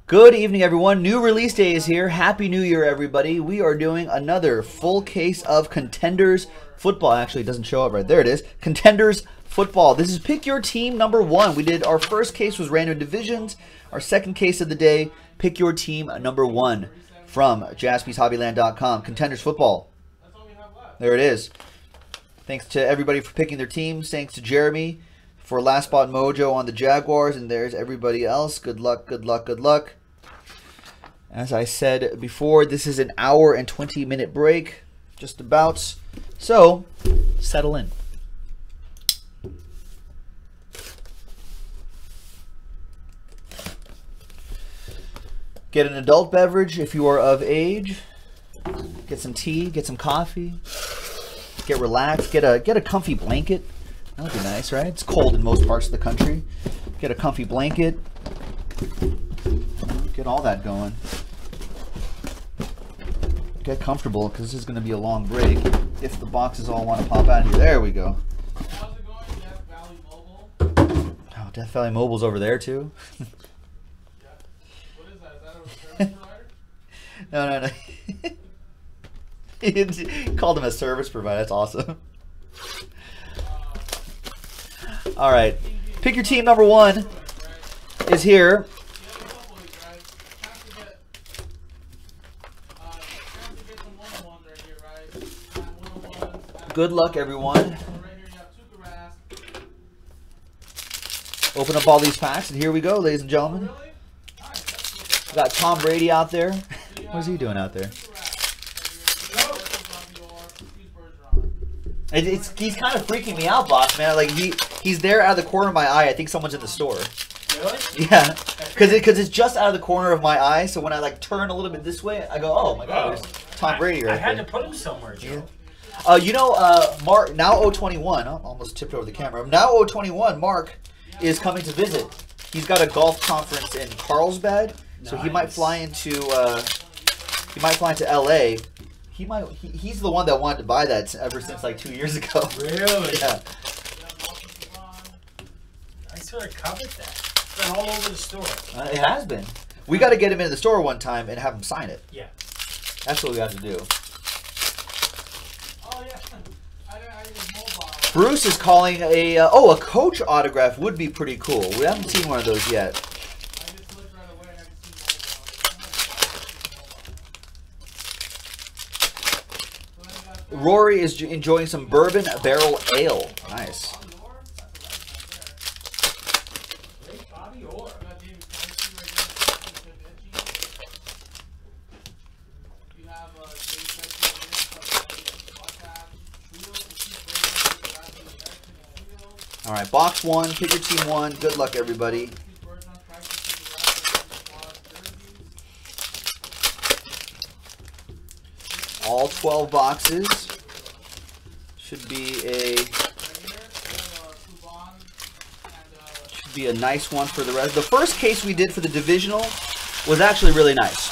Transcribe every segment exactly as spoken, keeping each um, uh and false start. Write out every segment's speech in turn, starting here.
Good evening, everyone. New release day is here. Happy New Year, everybody. We are doing another full case of Contenders Football. Actually, it doesn't show up right there. It is. Contenders Football. This is Pick Your Team number one. We did our first case was Random Divisions. Our second case of the day, Pick Your Team number one from Jaspys Hobbyland dot com. Contenders Football. There it is. Thanks to everybody for picking their teams. Thanks to Jeremy for Last Spot Mojo on the Jaguars. And there's everybody else. Good luck, good luck, good luck. As I said before, this is an hour and twenty minute break. Just about. So, settle in. Get an adult beverage if you are of age. Get some tea, get some coffee. Get relaxed, get a get a comfy blanket. That would be nice, right? It's cold in most parts of the country. Get a comfy blanket. Get all that going. Get comfortable because this is going to be a long break. If the boxes all want to pop out here. There we go. How's it going, Death Valley Mobile? Oh, Death Valley Mobile's over there too. Yeah. What is that? Is that a service provider? No, no, no. He called him a service provider. That's awesome. All right. Pick your team number one is here. Good luck, everyone. Open up all these packs, and here we go, ladies and gentlemen. We got Tom Brady out there. What is he doing out there? It, it's he's kind of freaking me out, boss man. Like he he's there out of the corner of my eye. I think someone's in the store. Really? Yeah, because it, cause it's just out of the corner of my eye. So when I like turn a little bit this way, I go, oh my god, there's Tom Brady right I had there. to put him somewhere, Joe. Yeah. Uh, you know, uh, Mark, now oh twenty-one, oh, almost tipped over the camera. Now oh twenty-one, Mark is coming to visit. He's got a golf conference in Carlsbad, so Nice. he might fly into uh, he might fly into L A. He might he, he's the one that wanted to buy that ever since like two years ago. Really? Yeah. I sort of covered that. It's been all over the store. Uh, it has been. We got to get him in the store one time and have him sign it. Yeah. That's what we have to do. Oh, yeah. I, I use mobile. Bruce is calling a uh, oh a coach autograph would be pretty cool. We haven't seen one of those yet. I just looked right away and I can see mobile. Rory is j- enjoying some bourbon barrel ale. Nice. Bobby Orr. All right, box one, pick your team one. Good luck, everybody. All twelve boxes. Should be a should be a nice one for the rest. The first case we did for the divisional was actually really nice.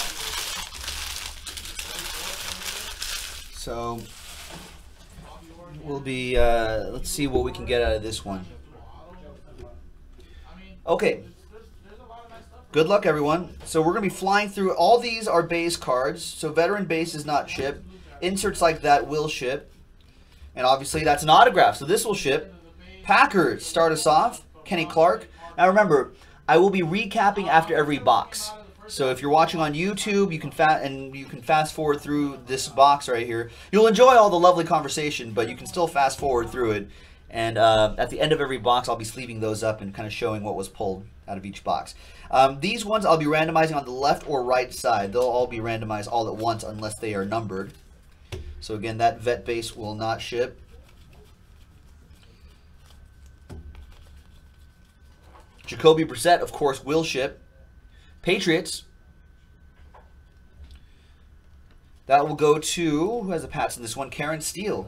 So we'll be uh, let's see what we can get out of this one. Okay. Good luck, everyone. So we're going to be flying through. All these are base cards. So veteran base is not shipped. Inserts like that will ship. And obviously that's an autograph. So this will ship. Packers start us off. Kenny Clark. Now remember, I will be recapping after every box. So if you're watching on YouTube, you can fa and you can fast forward through this box right here. You'll enjoy all the lovely conversation, but you can still fast forward through it. And uh, at the end of every box, I'll be sleeving those up and kind of showing what was pulled out of each box. Um, these ones I'll be randomizing on the left or right side. They'll all be randomized all at once unless they are numbered. So again, that vet base will not ship. Jacoby Brissett, of course, will ship. Patriots. That will go to, who has the Pats in this one? Karen Steele.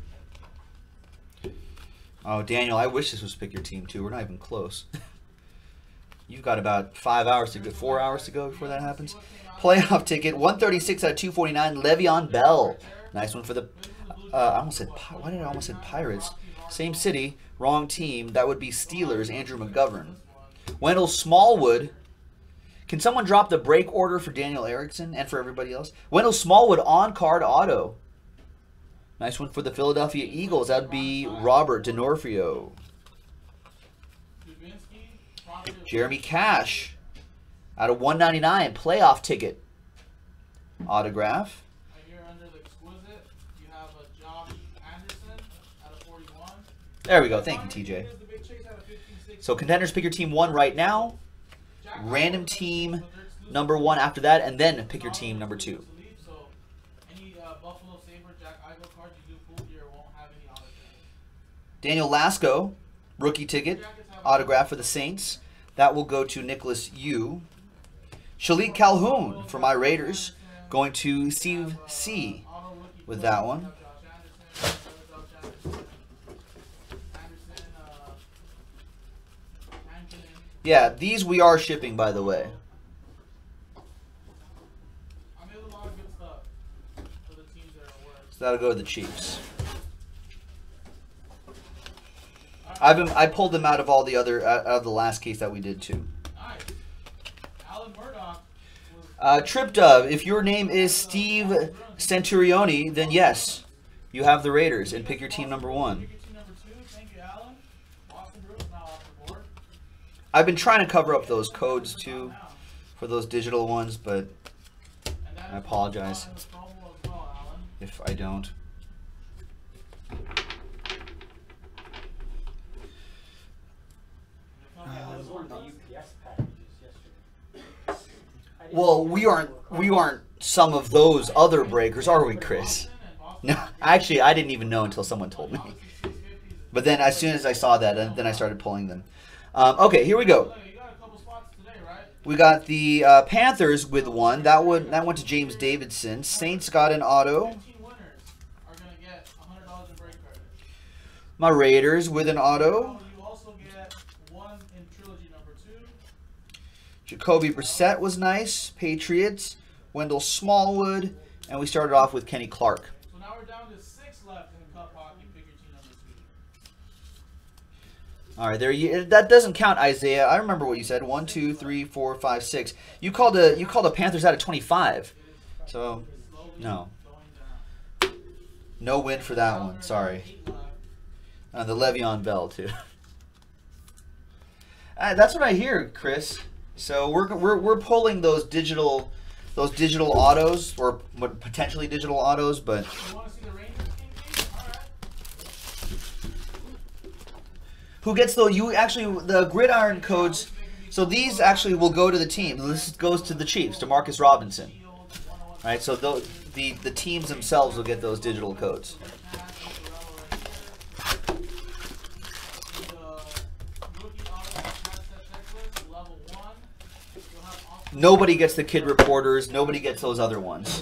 Oh, Daniel, I wish this was Pick Your Team too. We're not even close. You've got about five hours to go, four hours to go before that happens. Playoff ticket, one thirty-six out of two forty-nine, Le'Veon Bell. Nice one for the, uh, I almost said, why did I almost say Pirates? Same city, wrong team. That would be Steelers, Andrew McGovern. Wendell Smallwood Can someone drop the break order for Daniel Erickson and for everybody else? Wendell Smallwood on-card auto. Nice one for the Philadelphia Eagles. That would be Robert D'Onofrio. Jeremy Cash out of one ninety-nine. Playoff ticket. Autograph. There we go. Thank you, T J. So contenders, pick your team one right now. Random team number one after that, and then pick your team number two. Daniel Lasco, rookie ticket, autograph for the Saints. That will go to Nicholas Yu. Shalik Calhoun for my Raiders, going to Steve C with that one. Yeah, these we are shipping, by the way. So that'll go to the Chiefs. I've been, I pulled them out of all the other out of the last case that we did too. Uh, Trip Dove, if your name is Steve Centurioni, then yes, you have the Raiders and pick your team number one. I've been trying to cover up those codes too for those digital ones, but I apologize if I don't. Well, we aren't we aren't some of those other breakers, are we, Chris? No, actually, I didn't even know until someone told me. But then, as soon as I saw that, then I started pulling them. Um, okay, here we go. We got the uh, Panthers with one. That would that went to James Davidson. Saints got an auto. My Raiders with an auto. Jacoby Brissett was nice. Patriots. Wendell Smallwood. And we started off with Kenny Clark. So now we're down to six left in the Cup Hockey. Pick your team number two. All right, there you. That doesn't count, Isaiah. I remember what you said. One, two, three, four, five, six. You called a you called the Panthers out of twenty-five. So, no. No win for that one. Sorry. Uh, the Le'Veon Bell too. Uh, that's what I hear, Chris. So we're we're we're pulling those digital those digital autos or potentially digital autos, but who gets though? You actually the gridiron codes. So these actually will go to the team. This goes to the Chiefs, to Marcus Robinson. All right. So the the the teams themselves will get those digital codes. Nobody gets the kid reporters. Nobody gets those other ones.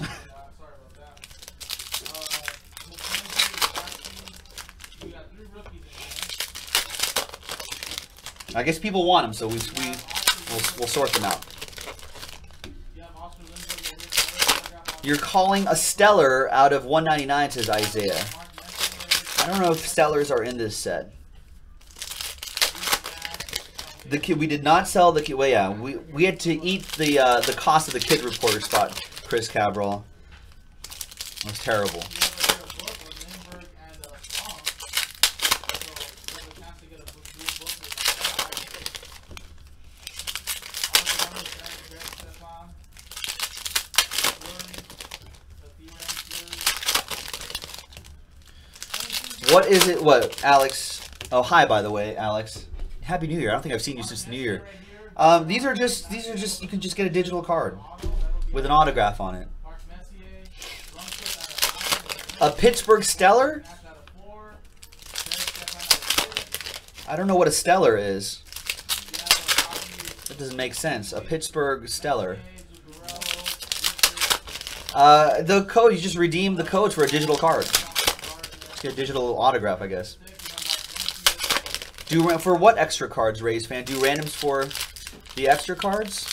I guess people want them, so we we we'll, we'll sort them out. You're calling a stellar out of one ninety-nine, says Isaiah. I don't know if stellars are in this set. The kid, we did not sell the kid. Well, yeah, we we had to eat the uh, the cost of the kid reporter spot. Chris Cabral. It was terrible. What is it? What, Alex? Oh, hi, by the way, Alex. Happy New Year. I don't think I've seen you since New Year. Um, these are just, these are just, you can just get a digital card with an autograph on it. A Pittsburgh Stellar? I don't know what a Stellar is. That doesn't make sense. A Pittsburgh Stellar. Uh, the code, you just redeem the codes for a digital card. Just get a digital autograph, I guess. Do for what extra cards, Rays fan? Do randoms for the extra cards?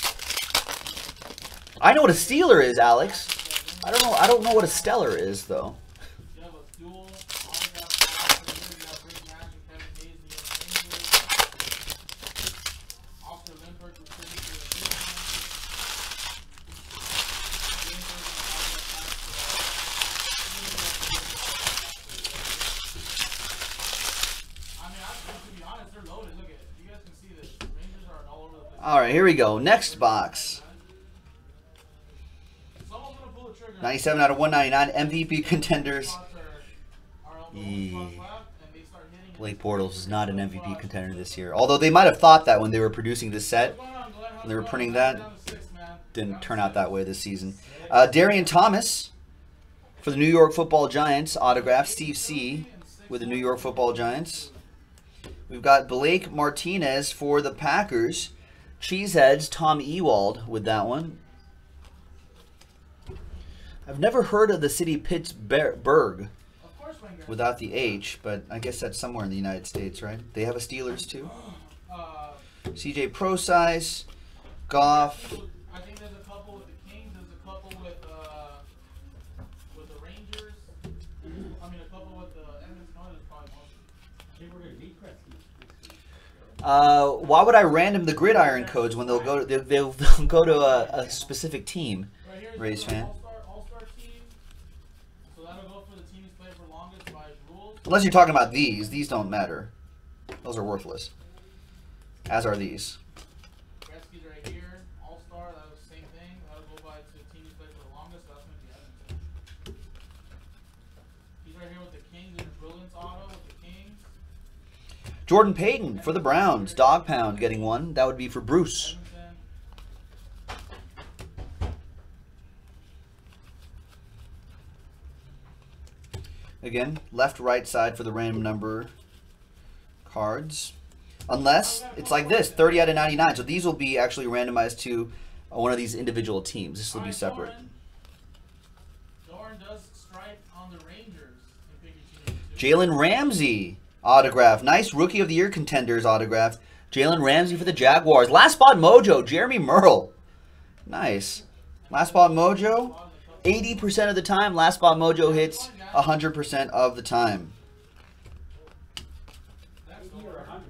I know what a Steeler is, Alex. I don't know. I don't know what a Stellar is, though. All right, here we go. Next box. Someone's gonna pull the trigger. ninety-seven out of one ninety-nine. M V P contenders. Spots are- are all the Yeah. spots left, and they start hitting Blake Bortles is not an M V P contender this year. Although they might have thought that when they were producing this set. What's going on, Glenn? How's When they were it printing going? that, Down to six, man. didn't Down to turn out six. that way this season. Uh, Darian Thomas for the New York Football Giants. Autograph. Steve C. with the New York Football Giants. We've got Blake Martinez for the Packers. Cheeseheads, Tom Ewald with that one. I've never heard of the city Pittsburgh Of course, Wenger. without the H, but I guess that's somewhere in the United States, right? They have a Steelers too. Uh, C J Procise, Goff. I think there's a couple with the Kings. There's a couple with uh, with the Rangers. I mean, a couple with the Edmonton Oilers, probably most. I think we're gonna beat Gretzky. Uh, why would I random the gridiron codes when they'll go to they'll, they'll, they'll go to a, a specific team? Right here is Rays the fan. All-Star, All-Star team. So that'll go for the team who's played for longest by rules. Unless you're talking about these, these don't matter. Those are worthless. As are these. Gretzky's right here. All-Star, that was the same thing. That'll go by to the team who's played for the longest. That's going to be Edmonton. He's right here with the Kings in the Brilliance auto with the Kings. Jordan Payton for the Browns. Dog Pound getting one. That would be for Bruce. Edmonton. Again, left, right side for the random number cards. Unless it's like this, thirty out of ninety-nine. So these will be actually randomized to uh, one of these individual teams. This will be Alright, separate. Doran. Doran does strike on the Rangers in figure two ninety-two. Jalen Ramsey autograph. Nice Rookie of the Year contenders autograph. Jalen Ramsey for the Jaguars. Last spot mojo. Jeremy Merle. Nice. Last spot mojo. eighty percent of the time, last spot mojo hits one hundred percent of the time. eighty or one hundred.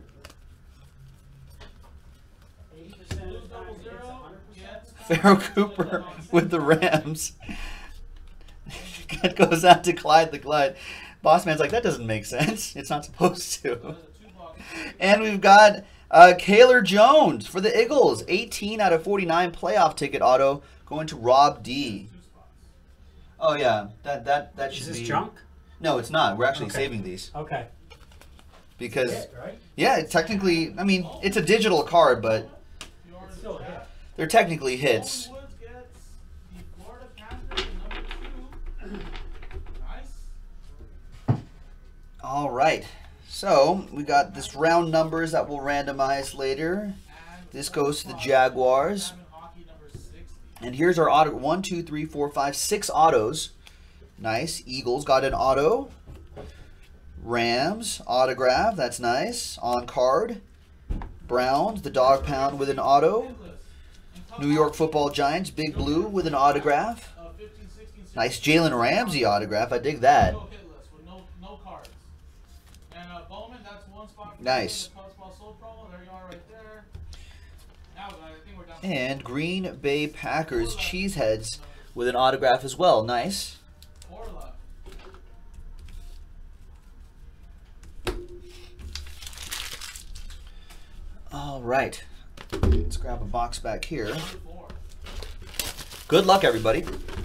eighty percent of the time it hits one hundred percent. Pharaoh Cooper with the Rams. That goes out to Clyde the Glide. Boss Man's like, that doesn't make sense. It's not supposed to. And we've got uh, Kaylor Jones for the Eagles. eighteen out of forty-nine playoff ticket auto going to Rob D. Oh yeah, that that that should Is this be junk? No, it's not. We're actually Okay. saving these Okay. because Hit, right? yeah, it technically. I mean, it's a digital card, but It's still a hit. they're technically hits. Golden Woods gets the Florida Panthers at number two. Nice. All right. So we got this round numbers that we'll randomize later. And This goes to the Jaguars. Diamond Hockey number sixty. And here's our auto. One, two, three, four, five, six autos. Nice. Eagles got an auto. Rams autograph. That's nice. On card. Browns, the Dog Pound with an auto. New York Football Giants, Big Blue with an autograph. Uh, fifteen, sixteen, Nice Jalen Ramsey autograph. I dig that. No hit list with no no cards. And uh, Bowman, that's one spot. for Nice. the Cubs Ball Soul promo. There you are, right there. Now I think we're down. And Green Bay Packers Cheeseheads with an autograph as well. Nice. Four left. All right. Let's grab a box back here. Four. Good luck, everybody.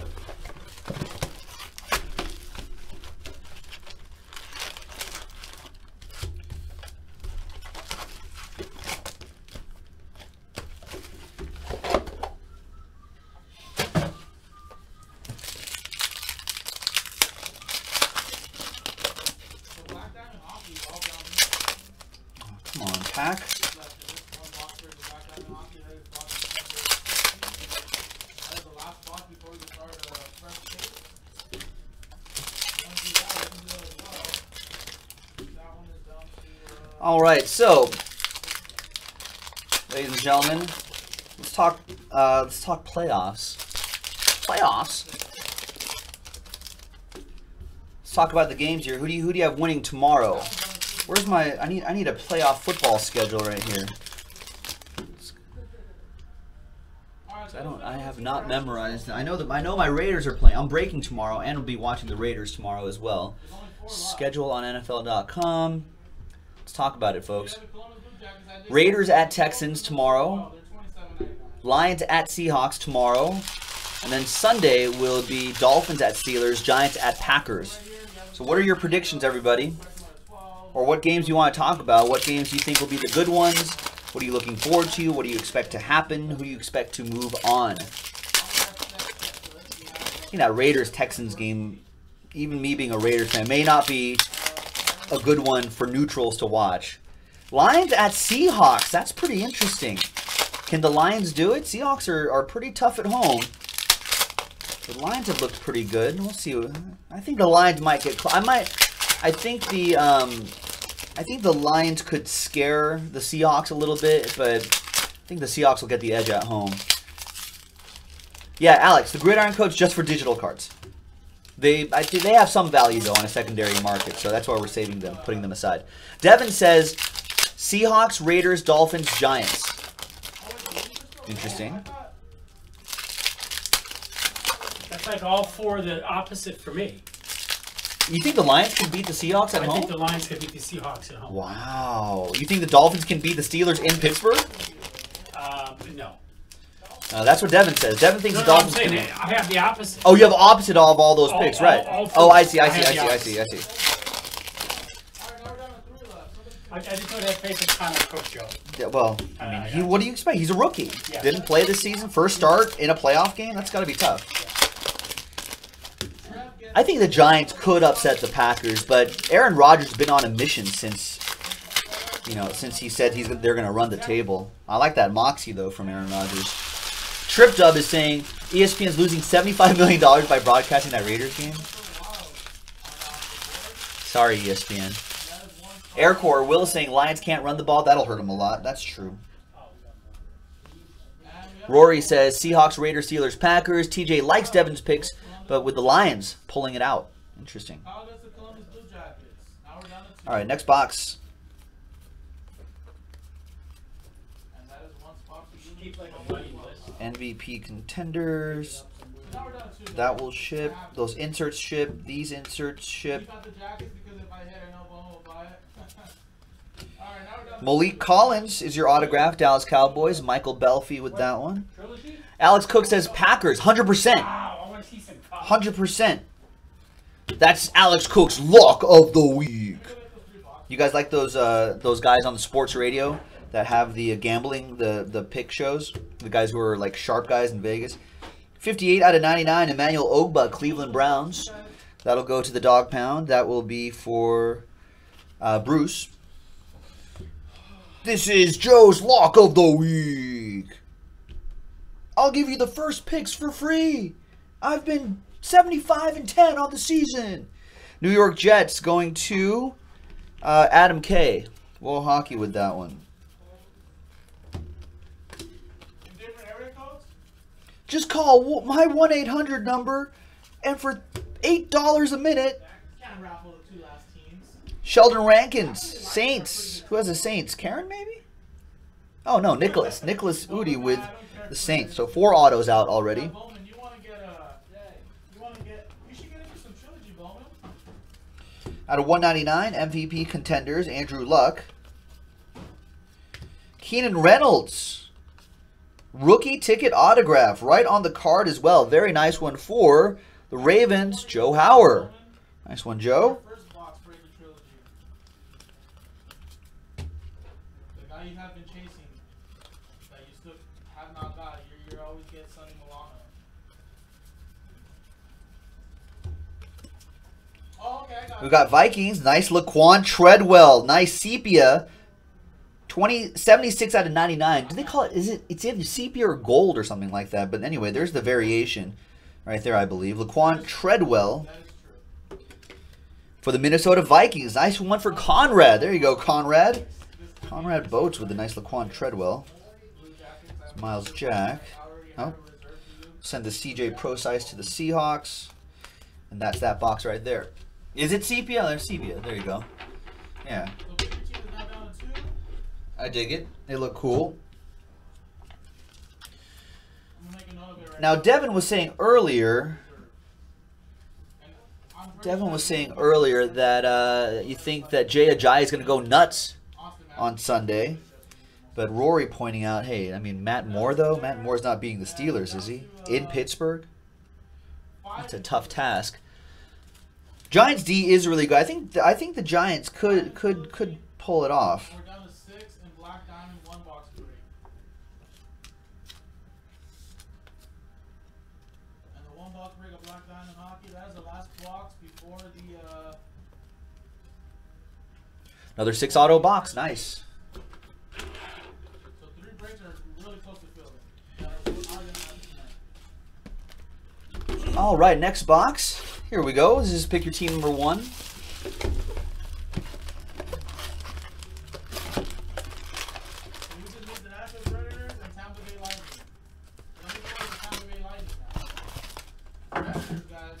So Black Diamond Hockey is all down here. Come on, pack. Left. This one box for the Black Diamond Hockey. That is box number sixteen. That is the last box before we start uh, fresh tape. You want to do that? We can do that as well. That one is down to. Uh, All right, so, ladies and gentlemen, let's talk. Uh, let's talk playoffs. Playoffs. Let's talk about the games here. Who do you who do you have winning tomorrow? Where's my? I need I need a playoff football schedule right here. I don't. I have not memorized. I know that I know my Raiders are playing. I'm breaking tomorrow, and we'll be watching the Raiders tomorrow as well. Schedule on N F L dot com. Let's talk about it, folks. Raiders at Texans tomorrow. Lions at Seahawks tomorrow. And then Sunday will be Dolphins at Steelers, Giants at Packers. So what are your predictions, everybody? Or what games you want to talk about? What games do you think will be the good ones? What are you looking forward to? What do you expect to happen? Who do you expect to move on? I think that Raiders-Texans game, even me being a Raiders fan, may not be a good one for neutrals to watch. Lions at Seahawks. That's pretty interesting. Can the Lions do it? Seahawks are, are pretty tough at home. The Lions have looked pretty good. We'll see. I think the Lions might get close. I might. I think the um, I think the Lions could scare the Seahawks a little bit, but I think the Seahawks will get the edge at home. Yeah, Alex, the Gridiron Code's just for digital cards. They I think they have some value though on a secondary market, so that's why we're saving them, putting them aside. Devin says Seahawks, Raiders, Dolphins, Giants. Interesting. That's like all four the opposite for me. You think the Lions can beat the Seahawks at I home? think the Lions could beat the Seahawks at home. Wow. You think the Dolphins can beat the Steelers in Pittsburgh? Um, no. Uh, that's what Devin says. Devin thinks No, the no, I'm Dolphins saying can... it. I have the opposite. Oh, you have opposite of all those All- picks, all- right? all Oh, four. I see, I I see, have I the see, I opposite. see, I see. I, I just don't have faith in Connor Cook, Joe. Yeah, well, I Uh, mean, yeah. he, what do you expect? He's a rookie. Yeah. Didn't play this season. First start in a playoff game? That's got to be tough. I think the Giants could upset the Packers, but Aaron Rodgers has been on a mission since, you know, since he said he's they're going to run the table. I like that moxie, though, from Aaron Rodgers. Trip Dub is saying E S P N's losing seventy-five million dollars by broadcasting that Raiders game. Sorry, E S P N. Aircore, Will is saying Lions can't run the ball. That'll hurt him a lot. That's true. Rory says Seahawks, Raiders, Steelers, Packers. T J likes Devin's picks, but with the Lions pulling it out. Interesting. All right, next box. N V P contenders. That will ship. Those inserts ship. These inserts ship. Malik Collins is your autograph. Dallas Cowboys. Michael Belfi with that one. Alex Cook says Packers. one hundred percent. one hundred percent. That's Alex Cook's lock of the week. You guys like those uh, those guys on the sports radio that have the uh, gambling, the, the pick shows? The guys who are like sharp guys in Vegas. fifty-eight out of ninety-nine, Emmanuel Ogba, Cleveland Browns. That'll go to the dog pound. That will be for uh, Bruce. This is Joe's lock of the week. I'll give you the first picks for free. I've been seventy-five and ten on the season. New York Jets going to uh, Adam K. Will Hockey with that one. Just call my one eight hundred number, and for eight dollars a minute, Sheldon Rankins, Saints. Who has the Saints? Karen, maybe? Oh, no, Nicholas. Nicholas Udi with the Saints. So four autos out already. Out of one ninety-nine, M V P contenders, Andrew Luck. Keenan Reynolds. Rookie ticket autograph right on the card as well. Very nice one for the Ravens, Joe Hauer. Nice one, Joe. We've got Vikings. Nice Laquan Treadwell. Nice sepia. twenty, seventy-six out of ninety-nine. Do they call it? Is it? It's either sepia or gold or something like that. But anyway, there's the variation right there, I believe. Laquan Treadwell for the Minnesota Vikings. Nice one for Conrad. There you go, Conrad. Conrad Boats with the nice Laquan Treadwell. It's Miles Jack. Oh. Send the C J Prosize to the Seahawks. And that's that box right there. Is it sepia? There's sepia. There you go. Yeah. I dig it. They look cool. Now, Devin was saying earlier... Devin was saying earlier that uh, you think that Jay Ajayi is going to go nuts on Sunday. But Rory pointing out, hey, I mean, Matt Moore, though? Matt Moore's not beating the Steelers, is he? In Pittsburgh? That's a tough task. Giants D is really good. I think I think the Giants could could could pull it off. We're down to six and Black Diamond, one box break. And the one box break of Black Diamond Hockey, that is the last box before the uh Another six auto box. Nice. so three breaks are really close to filling. Uh, we're not gonna have to- All right, next box. Here we go. This is pick your team number one. So we just need the Nashville Predators and Tampa Bay Lightning. Let me go with the Tampa Bay Lightning now. Predators, guys.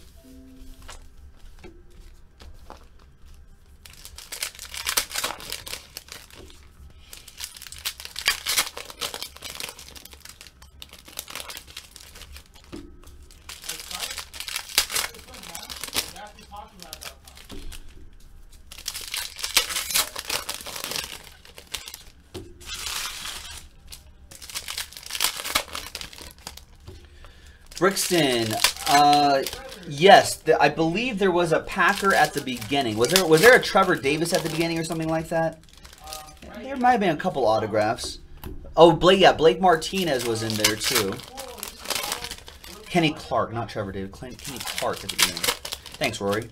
Brixton, uh, yes, th I believe there was a Packer at the beginning. Was there was there a Trevor Davis at the beginning or something like that? There might have been a couple autographs. Oh, Blake, yeah, Blake Martinez was in there too. Kenny Clark, not Trevor Davis. Kenny Clark at the beginning. Thanks, Rory.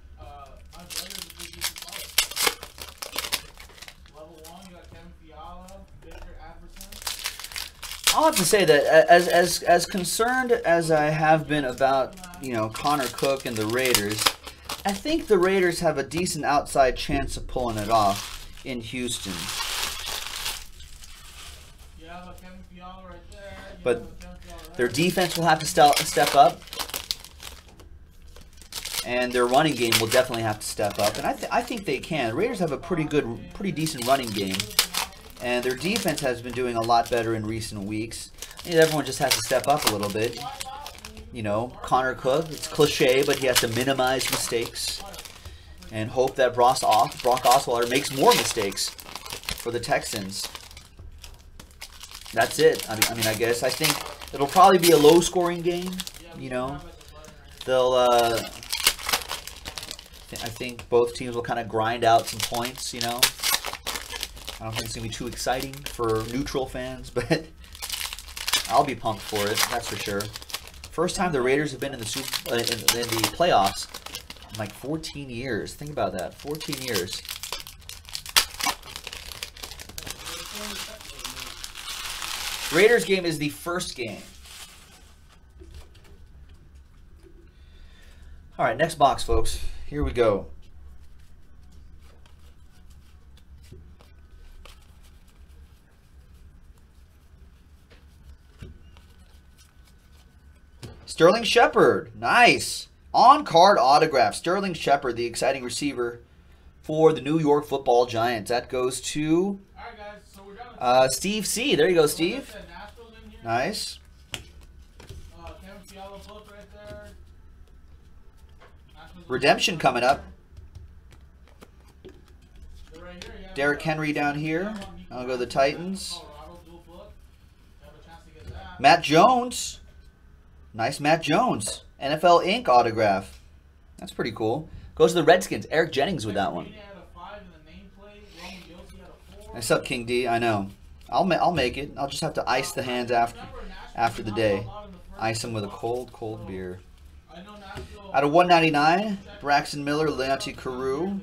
I'll have to say that as as as concerned as I have been about, you know, Connor Cook and the Raiders, I think the Raiders have a decent outside chance of pulling it off in Houston. But their defense will have to step step up, and their running game will definitely have to step up. And I th I think they can. The Raiders have a pretty good, pretty decent running game. And their defense has been doing a lot better in recent weeks. And everyone just has to step up a little bit. You know, Connor Cook, it's cliche, but he has to minimize mistakes. And hope that Brock Osweiler makes more mistakes for the Texans. That's it. I mean, I mean, I guess. I think it'll probably be a low-scoring game, you know. They'll, uh... I think both teams will kind of grind out some points, you know. I don't think it's going to be too exciting for neutral fans, but I'll be pumped for it, that's for sure. First time the Raiders have been in the super, uh, in, in the playoffs in like fourteen years. Think about that, fourteen years. Raiders game is the first game. All right, next box, folks. Here we go. Sterling Shepard, nice. On-card autograph. Sterling Shepard, the exciting receiver for the New York Football Giants. That goes to Alright guys, so we're down to uh, Steve C. There you go, Steve. Nice. Uh, Kevin Fiala book right there. Redemption coming up. They're right here. You have, Derrick uh, Henry down here. I'll go to the Titans. Colorado dual book. You have a chance to get that. Matt Jones. Nice Matt Jones. N F L Incorporated autograph. That's pretty cool. Goes to the Redskins. Eric Jennings with that one. Nice up, King D. I know. I'll ma I'll make it. I'll just have to ice the hands after after the day. Ice them with a cold, cold beer. Out of one ninety-nine, Braxton Miller, Leonte Carroo.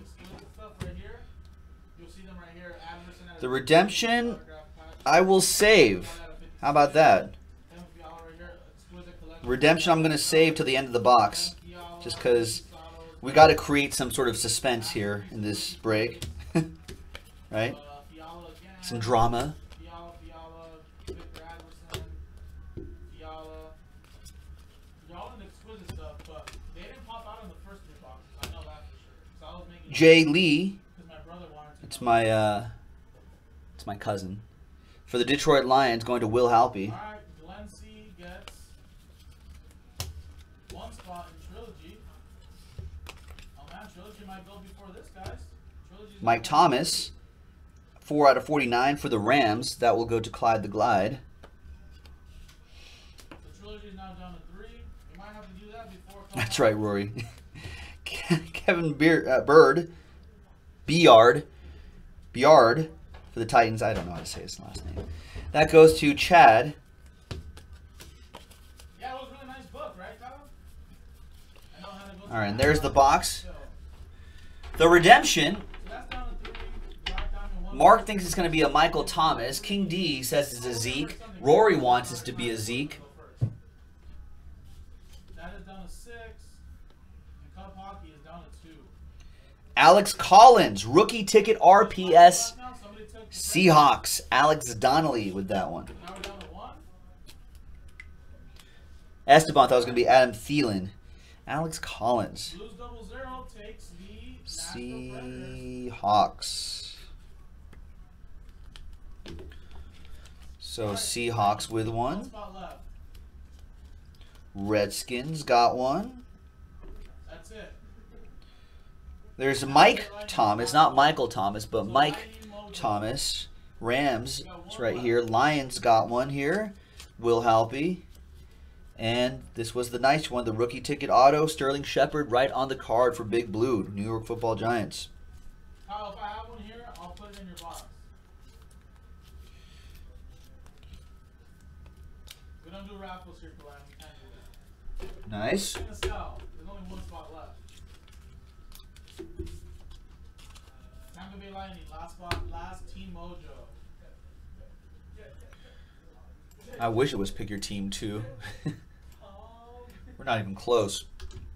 The redemption, I will save. How about that? Redemption I'm going to save to the end of the box. Just because we got to create some sort of suspense here in this break. Right? Some drama. Jay Lee. It's my uh, it's my cousin. For the Detroit Lions, going to Will Halpy. Alright, Glenn C gets one spot in Trilogy. Oh man, Trilogy might go before this, guys. Trilogy's Mike Thomas. four out of forty-nine for the Rams. That will go to Clyde the Glide. The trilogy is now down to three. You might have to do that before. That's right, Rory. Kevin Beard, uh, Bird, Beard, Beard for the Titans. I don't know how to say his last name. That goes to Chad. Yeah, it was a really nice book, right, Kyle? I know how to go All right, and there's the box. The redemption. So that's down to three. Black Diamond, one. Mark thinks it's going to be a Michael Thomas. King D says it's a Zeke. Rory wants it to be a Zeke. That is down to six. And Cup Hockey is down to two. Alex Collins, rookie ticket R P S Now somebody took the Seahawks. Alex Donnelly with that one. Now we're down to one. Esteban thought it was going to be Adam Thielen. Alex Collins. Blues double zero takes the Nashville Predators. Seahawks. So Seahawks with One one. spot left. Redskins got one. That's it. There's Mike Thomas, not Michael Thomas, but Mike Thomas. Rams is right here. Lions got one here. Will Halpy. And this was the nice one, the rookie ticket auto, Sterling Shepard, right on the card for Big Blue, New York Football Giants. Kyle, if I have one here, I'll put it in your box. We don't do raffles here, Glenn. We can't do that. Nice. In the scout, there's only one spot left. Tampa Bay Lightning, last spot, last Team Mojo. I wish it was pick your team too. We're not even close.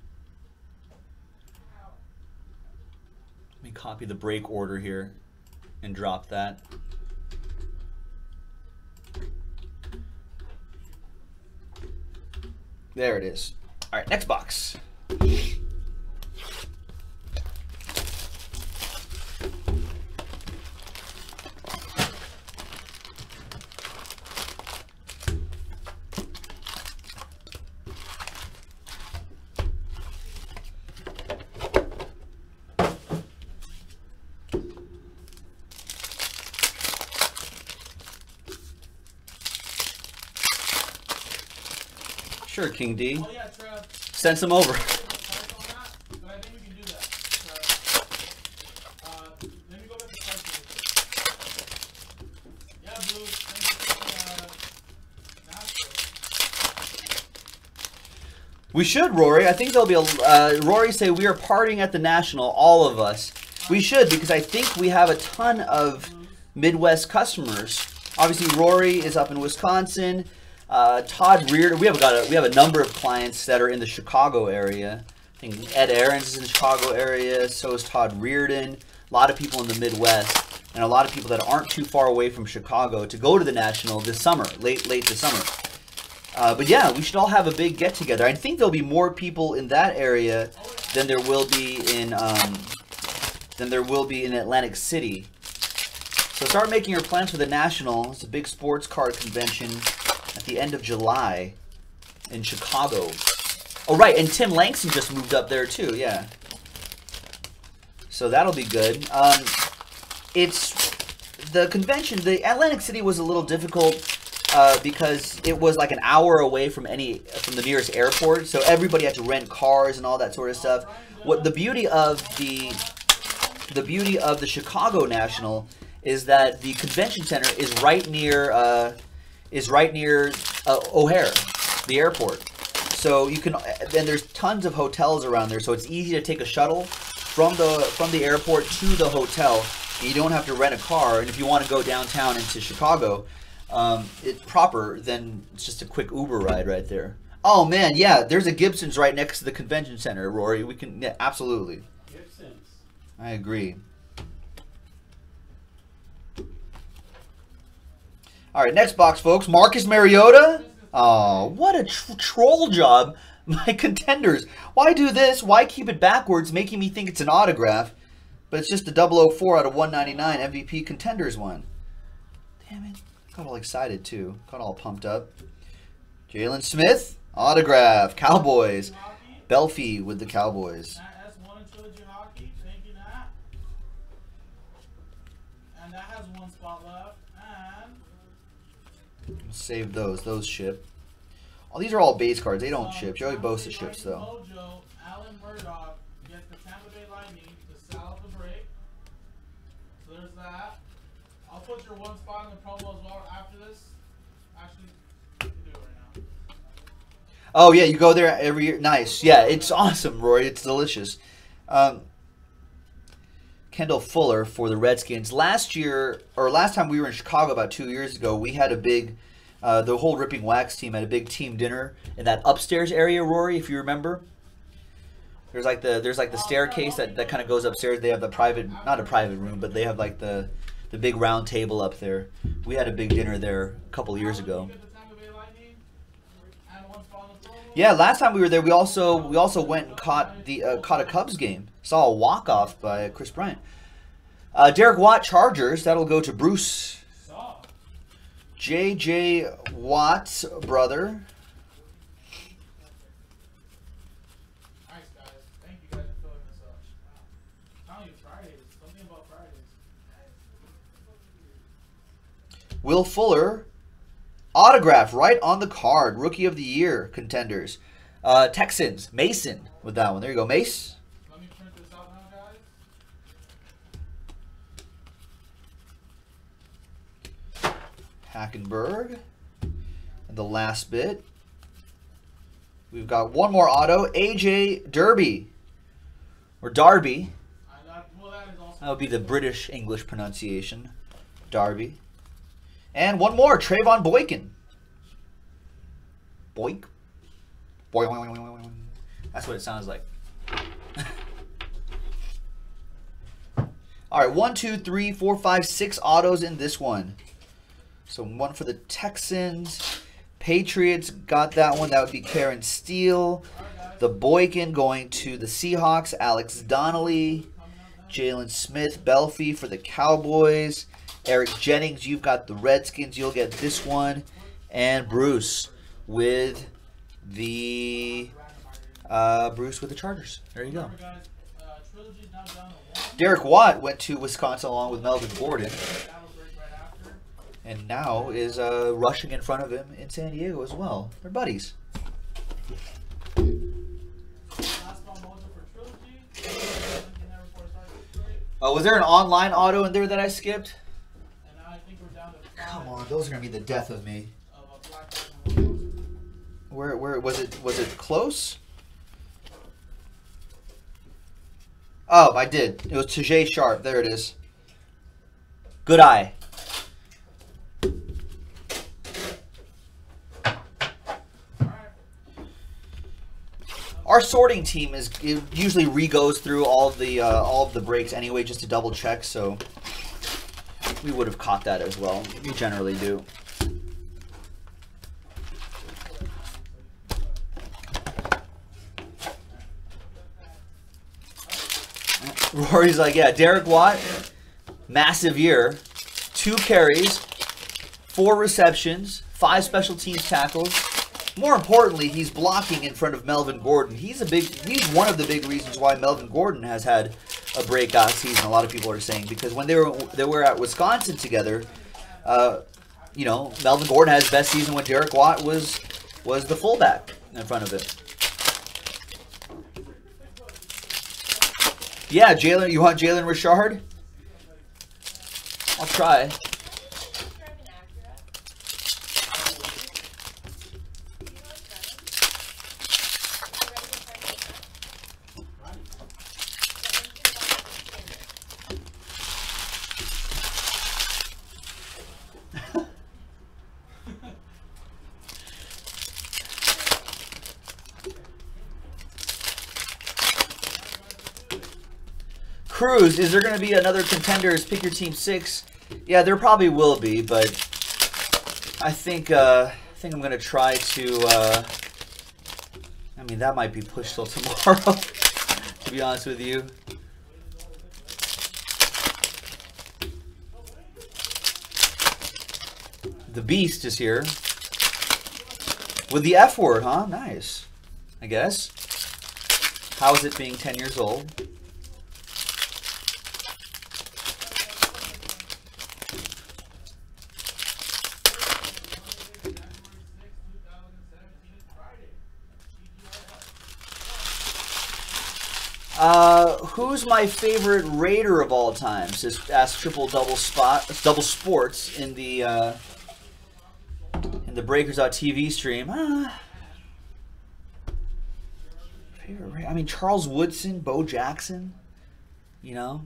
Let me copy the break order here and drop that. There it is. All right, next box. Sure, King D. Oh yeah, Trev. Send some over. Price on that, but I think we can do that. Trev. Uh, let me go back to price. Yeah, Blue. Thanks for uh, Nashville. We should, Rory. I think there'll be a. Uh, Rory say we are partying at the National, all of us. We should, because I think we have a ton of Midwest customers. Obviously, Rory is up in Wisconsin. Uh, Todd Reardon. We have got a, we have a number of clients that are in the Chicago area. I think Ed Aarons is in the Chicago area. So is Todd Reardon. A lot of people in the Midwest, and a lot of people that aren't too far away from Chicago to go to the National this summer, late late this summer. Uh, but yeah, we should all have a big get together. I think there'll be more people in that area than there will be in um, than there will be in Atlantic City. So start making your plans for the National. It's a big sports card convention at the end of July in Chicago. Oh, right, and Tim Langston just moved up there too, yeah. So that'll be good. Um, it's the convention, the Atlantic City was a little difficult uh, because it was like an hour away from any from the nearest airport, so everybody had to rent cars and all that sort of stuff. What the beauty of the the beauty of the Chicago National is that the convention center is right near uh, is right near uh, O'Hare, the airport. So you can, and there's tons of hotels around there, so it's easy to take a shuttle from the from the airport to the hotel. You don't have to rent a car, and if you want to go downtown into Chicago, um, it's proper, then it's just a quick Uber ride right there. Oh man, yeah, there's a Gibson's right next to the convention center, Rory. We can, yeah, absolutely. Gibson's. I agree. All right, next box, folks. Marcus Mariota. Oh, what a tr troll job. My contenders. Why do this? Why keep it backwards, making me think it's an autograph? But it's just a double oh four out of one ninety-nine M V P contenders one. Damn it. Got all excited, too. Got all pumped up. Jalen Smith. Autograph. Cowboys. Belfie with the Cowboys. Nat S one in Trilogy Hockey. Thank you, Nat. And that has one spot left. And Save those. Those ship. Oh, these are all base cards. They don't um, ship. Joey Tampa Bosa Bay ships, Lightning though. Mojo, Alan Murdoch gets the Tampa Bay Lightning to sell out the break. So there's that. I'll put your one spot in the promo as well after this. Actually, you can do it right now. Oh, yeah, you go there every year. Nice. Yeah, it's awesome, Roy. It's delicious. Um, Kendall Fuller for the Redskins. Last year, or last time we were in Chicago about two years ago, we had a big, uh, the whole Ripping Wax team had a big team dinner in that upstairs area, Rory, if you remember. There's like the there's like the staircase that, that kind of goes upstairs. They have the private, not a private room, but they have like the, the big round table up there. We had a big dinner there a couple of years ago. Yeah, last time we were there, we also we also went and caught the uh, caught a Cubs game. Saw a walk off by Chris Bryant. Uh, Derek Watt Chargers. That'll go to Bruce. J J Watt's brother. Nice, guys. Thank you guys for filling this up. Wow. Telling you, Fridays. Something about Fridays. Will Fuller. Autograph right on the card. Rookie of the Year contenders. Uh, Texans. Mason with that one. There you go, Mace. Let me print this out now, guys. Hackenberg. And the last bit. We've got one more auto. A J Derby. Or Darby. I got, well, that is also That would be the British English pronunciation. Darby. And one more, Trayvon Boykin. Boink. Boing. That's what it sounds like. All right, one, two, three, four, five, six autos in this one. So one for the Texans. Patriots got that one. That would be Karen Steele. The Boykin going to the Seahawks. Alex Donnelly. Jalen Smith. Belfie for the Cowboys. Eric Jennings, you've got the Redskins. You'll get this one. And Bruce with the uh, Bruce with the Chargers. There you go. Derek Watt went to Wisconsin along with Melvin Gordon. And now is uh, rushing in front of him in San Diego as well. They're buddies. Oh, was there an online auto in there that I skipped? Come on, those are gonna be the death of me. Where, where was it? Was it close? Oh, I did. It was Tajay Sharp. There it is. Good eye. Our sorting team is it usually re-goes through all of the uh, all of the breaks anyway, just to double check. So we would have caught that as well. We generally do. Rory's like, yeah, Derek Watt, massive year, two carries, four receptions, five special teams tackles. More importantly, he's blocking in front of Melvin Gordon. He's a big, he's one of the big reasons why Melvin Gordon has had a breakout season. A lot of people are saying because when they were they were at Wisconsin together, uh, you know, Melvin Gordon had his best season when Derek Watt was was the fullback in front of him. Yeah, Jalen, you want Jalen Richard? I'll try. Cruz, is there going to be another Contenders Pick Your Team six? Yeah, there probably will be, but I think uh, I think I'm going to try to. Uh, I mean, that might be pushed till tomorrow. To be honest with you. The Beast is here with the F word, huh? Nice. I guess. How is it being ten years old? Uh, who's my favorite Raider of all time? Says ask triple double spot double sports in the uh, in the Breakers.tv stream. Uh, favorite Raider? I mean Charles Woodson, Bo Jackson, you know,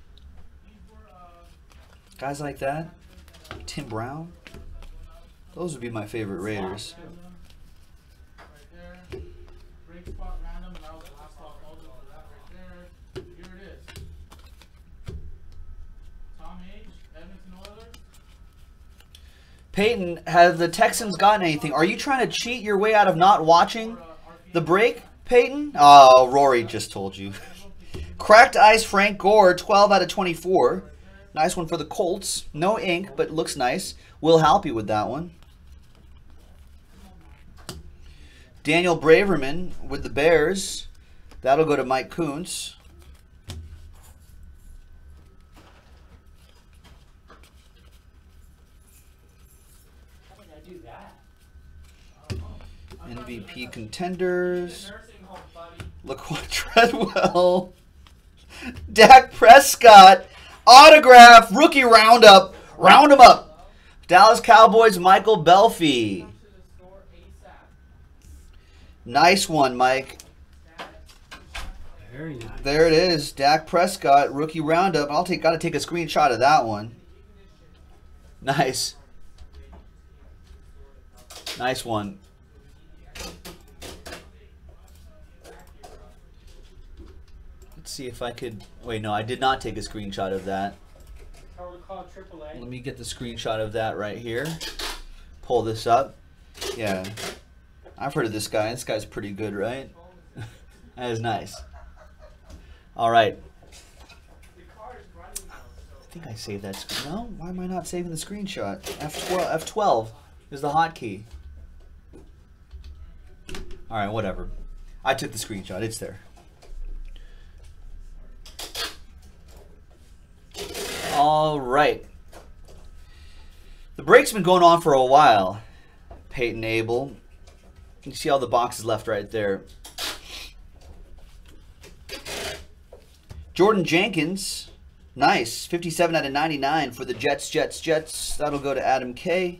guys like that. Tim Brown. Those would be my favorite Raiders. Right there. Break spot random. That was the last spot also for that right there. Here it is. Tom H. Edmonton Oilers. Peyton, have the Texans gotten anything? Are you trying to cheat your way out of not watching the break, Peyton? Oh, Rory just told you. Cracked Ice Frank Gore, twelve out of twenty-four. Nice one for the Colts. No ink, but looks nice. Will Halpy with that one. Daniel Braverman with the Bears. That'll go to Mike Kuntz. How did I do that? N V P contenders. Laquan Treadwell. Dak Prescott. Autograph. Rookie roundup. Round him up. Dallas Cowboys Michael Belfie. Nice one, Mike. Very nice. There it is. Dak Prescott, rookie roundup. I'll take gotta take a screenshot of that one. Nice. Nice one. Let's see if I could wait, no, I did not take a screenshot of that. Let me get the screenshot of that right here. Pull this up. Yeah. I've heard of this guy. This guy's pretty good, right? That is nice. All right. I think I saved that. No, why am I not saving the screenshot? F twelve, F twelve is the hotkey. All right, whatever. I took the screenshot. It's there. All right. The break's been going on for a while. Peyton Abel. You see all the boxes left right there. Jordan Jenkins. Nice. fifty-seven out of ninety-nine for the Jets, Jets, Jets. That'll go to Adam K.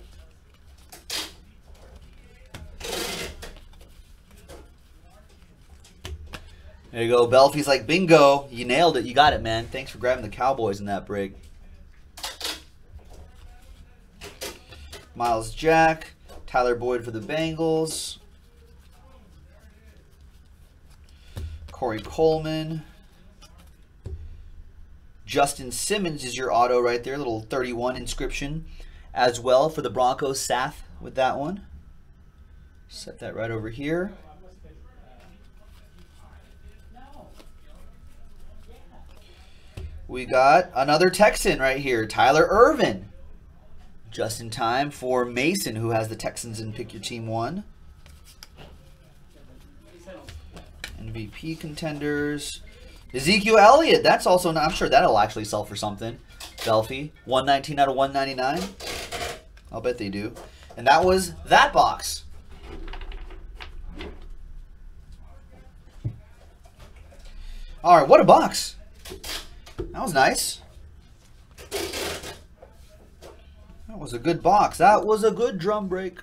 There you go. Belfie's like, bingo. You nailed it. You got it, man. Thanks for grabbing the Cowboys in that break. Miles Jack. Tyler Boyd for the Bengals. Corey Coleman. Justin Simmons is your auto right there. Little thirty-one inscription as well for the Broncos. Sath with that one. Set that right over here. We got another Texan right here. Tyler Irvin. Just in time for Mason, who has the Texans in Pick Your Team one. N V P contenders. Ezekiel Elliott. That's also, I'm sure that'll actually sell for something. Belfie. one nineteen out of one ninety-nine. I'll bet they do. And that was that box. All right, what a box. That was nice. That was a good box. That was a good drum break.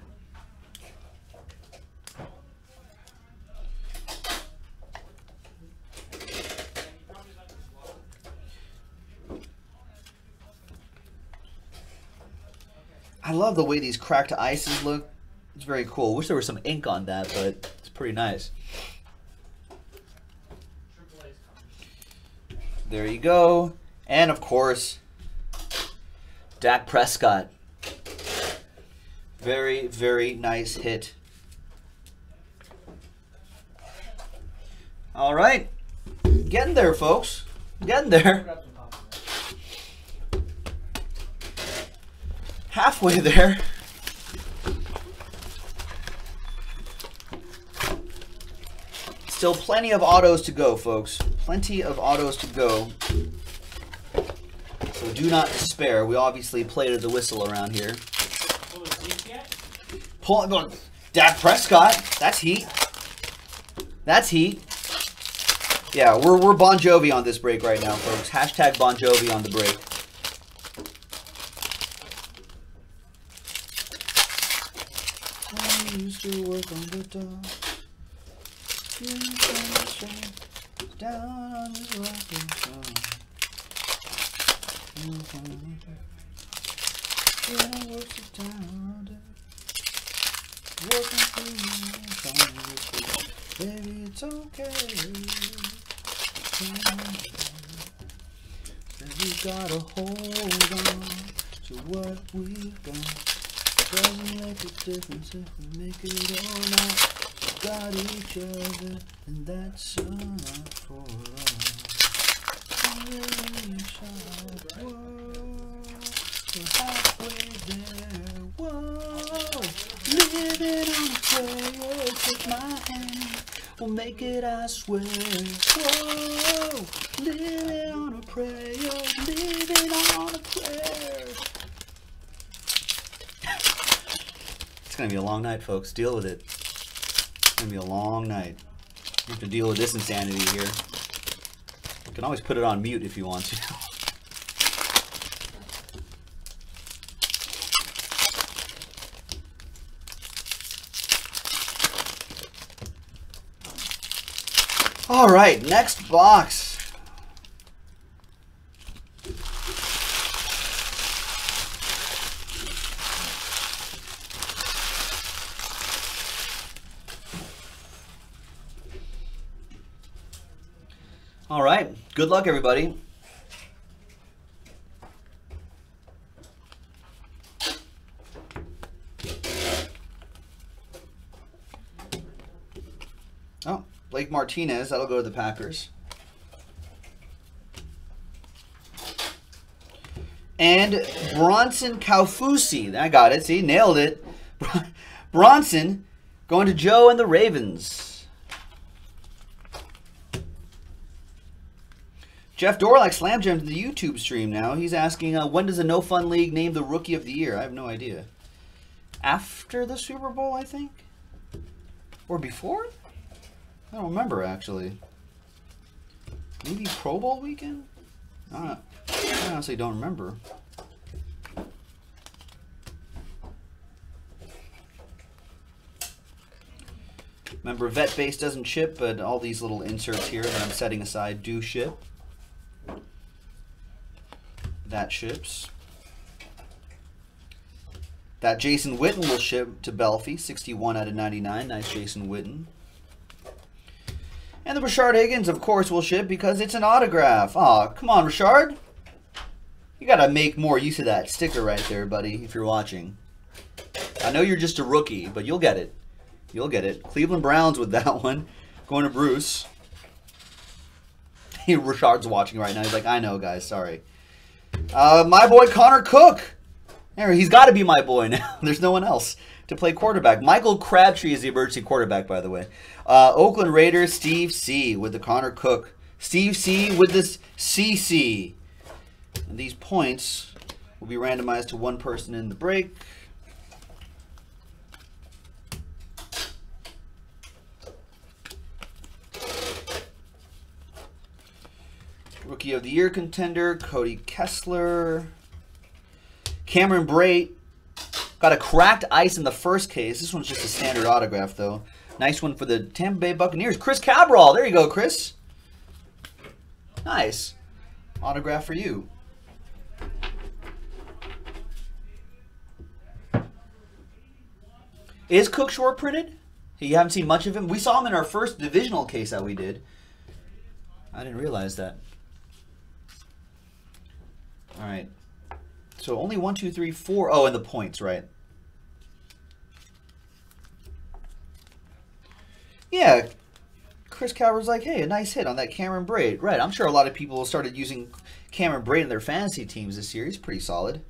I love the way these cracked ices look. It's very cool. Wish there was some ink on that, but it's pretty nice. There you go. And of course, Dak Prescott. Very, very nice hit. All right. Getting there, folks. Getting there. Halfway there. Still plenty of autos to go, folks. Plenty of autos to go. So do not despair. We obviously played the whistle around here. Pull on Dak Prescott. That's heat. That's heat. Yeah, we're, we're Bon Jovi on this break right now, folks. Hashtag Bon Jovi on the break. I used to work on the dock. Down on the rocking song. When I work the town, working through the baby, it's okay. We gotta hold on to what we've got. Doesn't make a difference if we make it or not. We got each other, and that's enough for us. Whoa, we're halfway there. Whoa, living on a prayer. Take my hand, we'll make it, I swear. Whoa, living on a prayer. Living on a prayer. It's gonna be a long night, folks. Deal with it. It's gonna be a long night. You have to deal with this insanity here. You can always put it on mute if you want to. All right, next box. All right, good luck, everybody. Oh, Blake Martinez, that'll go to the Packers. And Bronson Kaufusi, I got it, see, nailed it. Bronson going to Joe and the Ravens. Jeff Dorlack slam jammed the YouTube stream now. He's asking, uh, when does the No Fun League name the Rookie of the Year? I have no idea. After the Super Bowl, I think? Or before? I don't remember, actually. Maybe Pro Bowl weekend? I, I honestly don't remember. Remember, Vet Base doesn't ship, but all these little inserts here that I'm setting aside do ship. That ships. That Jason Witten will ship to Belfie, sixty-one out of ninety-nine. Nice Jason Witten. And the Rashard Higgins, of course, will ship because it's an autograph. Aw, come on, Rashard. You got to make more use of that sticker right there, buddy, if you're watching. I know you're just a rookie, but you'll get it. You'll get it. Cleveland Browns with that one. Going to Bruce. Rashard's watching right now. He's like, I know, guys. Sorry. Uh, my boy Connor Cook. There, he's got to be my boy now. There's no one else to play quarterback. Michael Crabtree is the emergency quarterback, by the way. Uh, Oakland Raiders, Steve C. with the Connor Cook. Steve C. with this C C. And these points will be randomized to one person in the break. Rookie of the Year contender, Cody Kessler. Cameron Brate. Got a cracked ice in the first case. This one's just a standard autograph, though. Nice one for the Tampa Bay Buccaneers. Chris Cabral. There you go, Chris. Nice. Autograph for you. Is Cook short printed? You haven't seen much of him? We saw him in our first divisional case that we did. I didn't realize that. All right. So only one, two, three, four. Oh, and the points, right? Yeah. Chris Calvert's like, hey, a nice hit on that Cameron Brate. Right. I'm sure a lot of people started using Cameron Brate in their fantasy teams this year. He's pretty solid.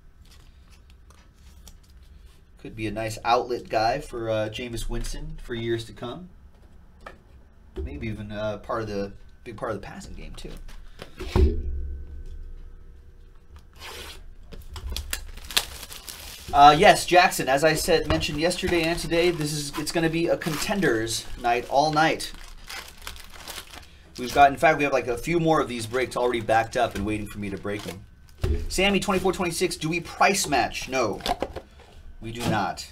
Could be a nice outlet guy for uh, Jameis Winston for years to come. Maybe even uh, part of the big part of the passing game too. Uh, yes, Jackson. As I said, mentioned yesterday and today, this is it's going to be a contenders night all night. We've got, in fact, we have like a few more of these breaks already backed up and waiting for me to break them. Sammy twenty-four twenty-six, do we price match? No, we do not.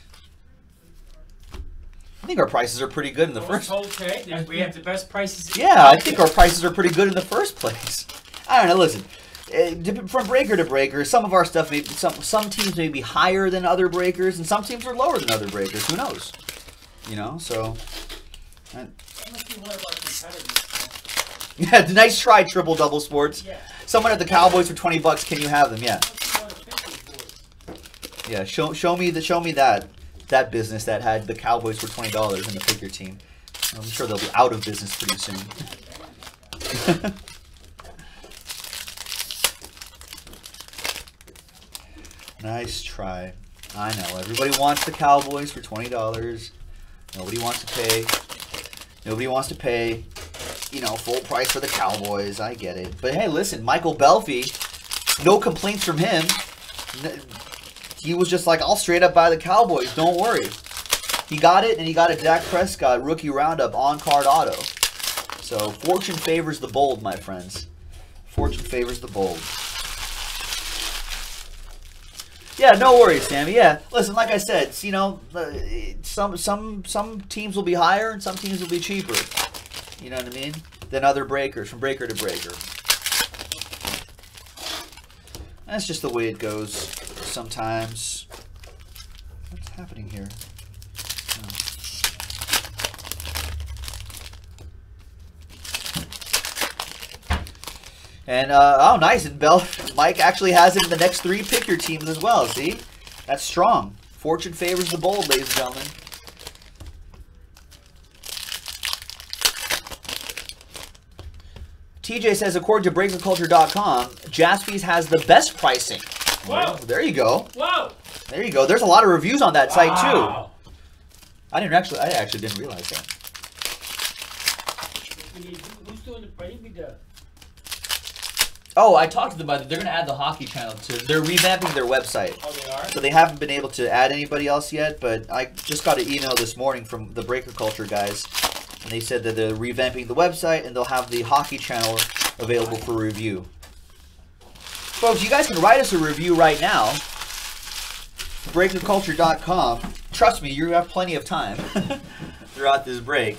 I think our prices are pretty good in the first. Okay, we have the best prices. Yeah, I think our prices are pretty good in the first place. I don't know. Listen, uh, from breaker to breaker, some of our stuff may some some teams may be higher than other breakers, and some teams are lower than other breakers. Who knows? You know, so. Uh, That must be one of our competitors. yeah, nice try, Triple Double Sports. Yeah. Someone at the Cowboys for twenty bucks. Can you have them? Yeah. Must be one of the pictures boys. Yeah. Show show me the show me that that business that had the Cowboys for twenty dollars in the figure team. I'm sure they'll be out of business pretty soon. Nice try. I know. Everybody wants the Cowboys for twenty dollars. Nobody wants to pay. Nobody wants to pay, you know, full price for the Cowboys. I get it. But hey, listen, Michael Belfi, no complaints from him. He was just like, I'll straight up buy the Cowboys. Don't worry. He got it, and he got a Dak Prescott rookie roundup on-card auto. So fortune favors the bold, my friends. Fortune favors the bold. Yeah, no worries, Sammy. Yeah, listen, like I said, you know, uh, some some some teams will be higher and some teams will be cheaper. You know what I mean? Than other breakers, from breaker to breaker. That's just the way it goes sometimes. What's happening here? Oh. And, uh, oh, nice. And Bell, Mike actually has it in the next three pick your teams as well. See? That's strong. Fortune favors the bold, ladies and gentlemen. T J says, according to breaker culture dot com, Jaspys has the best pricing. Whoa. Well, there you go. Whoa. There you go. There's a lot of reviews on that site, Wow. too. I didn't actually, I actually didn't realize that. Who's doing the baby the Oh, I talked to them about it. They're going to add the hockey channel to. They're revamping their website. Oh, they are? So they haven't been able to add anybody else yet, but I just got an email this morning from the Breaker Culture guys, and they said that they're revamping the website and they'll have the hockey channel available for review. Folks, you guys can write us a review right now. breaker culture dot com. Trust me, you have plenty of time throughout this break.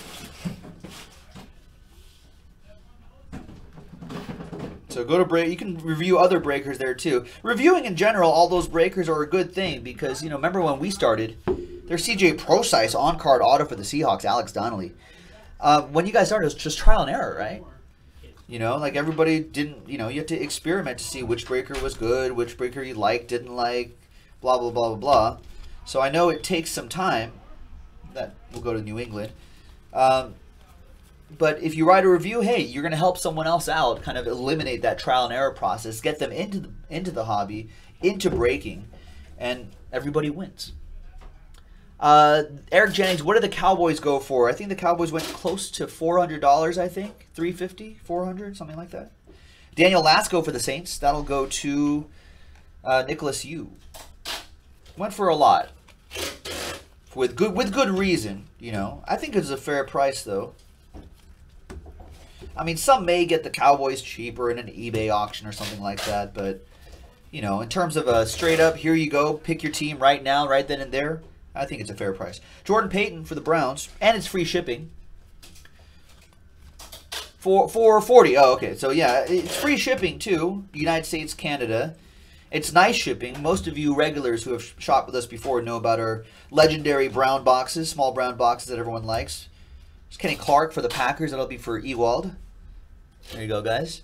So go to break. You can review other breakers there too. Reviewing in general, all those breakers are a good thing because, you know, remember when we started, there's C J Prosise on-card auto for the Seahawks, Alex Donnelly. Uh, when you guys started, it was just trial and error, right? You know, like everybody didn't, you know, you had to experiment to see which breaker was good, which breaker you liked, didn't like, blah, blah, blah, blah, blah. So I know it takes some time. That will go to New England. Um, But if you write a review, hey, you're going to help someone else out, kind of eliminate that trial and error process, get them into the, into the hobby, into breaking, and everybody wins. Uh, Eric Jennings, what did the Cowboys go for? I think the Cowboys went close to four hundred dollars, I think. three fifty, four hundred, something like that. Daniel Lasco for the Saints. That'll go to uh, Nicholas Yu. Went for a lot. With good, with good reason, you know. I think it's a fair price, though. I mean, some may get the Cowboys cheaper in an eBay auction or something like that, but, you know, in terms of a straight up, here you go, pick your team right now, right then and there, I think it's a fair price. Jordan Payton for the Browns, and it's free shipping. For four forty. Oh, okay. So yeah, it's free shipping too. United States, Canada. It's nice shipping. Most of you regulars who have shopped with us before know about our legendary brown boxes, small brown boxes that everyone likes. It's Kenny Clark for the Packers. That'll be for Ewald. There you go, guys.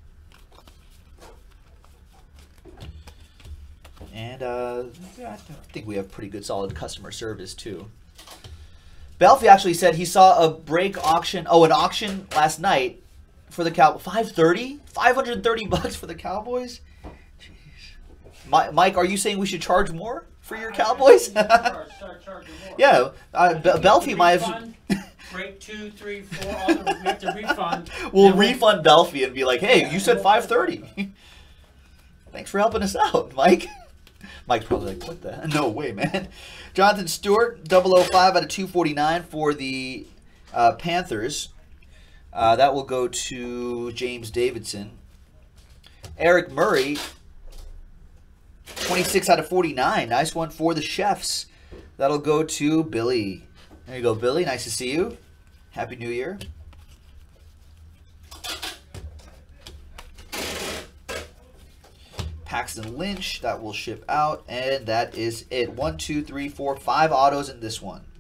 And uh, yeah, I think we have pretty good, solid customer service too. Belfi actually said he saw a break auction. Oh, an auction last night for the Cowboys. five thirty, five hundred thirty bucks for the Cowboys. Jeez. Mike, are you saying we should charge more for your Cowboys? Start, start charging more. Yeah, uh, Be Belfi might have. Refund, break two, three, four. All the, we have to refund. We'll Then refund Belfi and be like, "Hey, you said five thirty. Thanks for helping us out, Mike." Mike's probably like, "What the? No way, man." Jonathan Stewart, double oh five out of two forty-nine for the uh, Panthers. Uh, Uh, that will go to James Davidson. Eric Murray, twenty-six out of forty-nine. Nice one for the Chefs. That'll go to Billy. There you go, Billy. Nice to see you. Happy New Year. Paxton Lynch, that will ship out, and that is it. One, two, three, four, five autos in this one.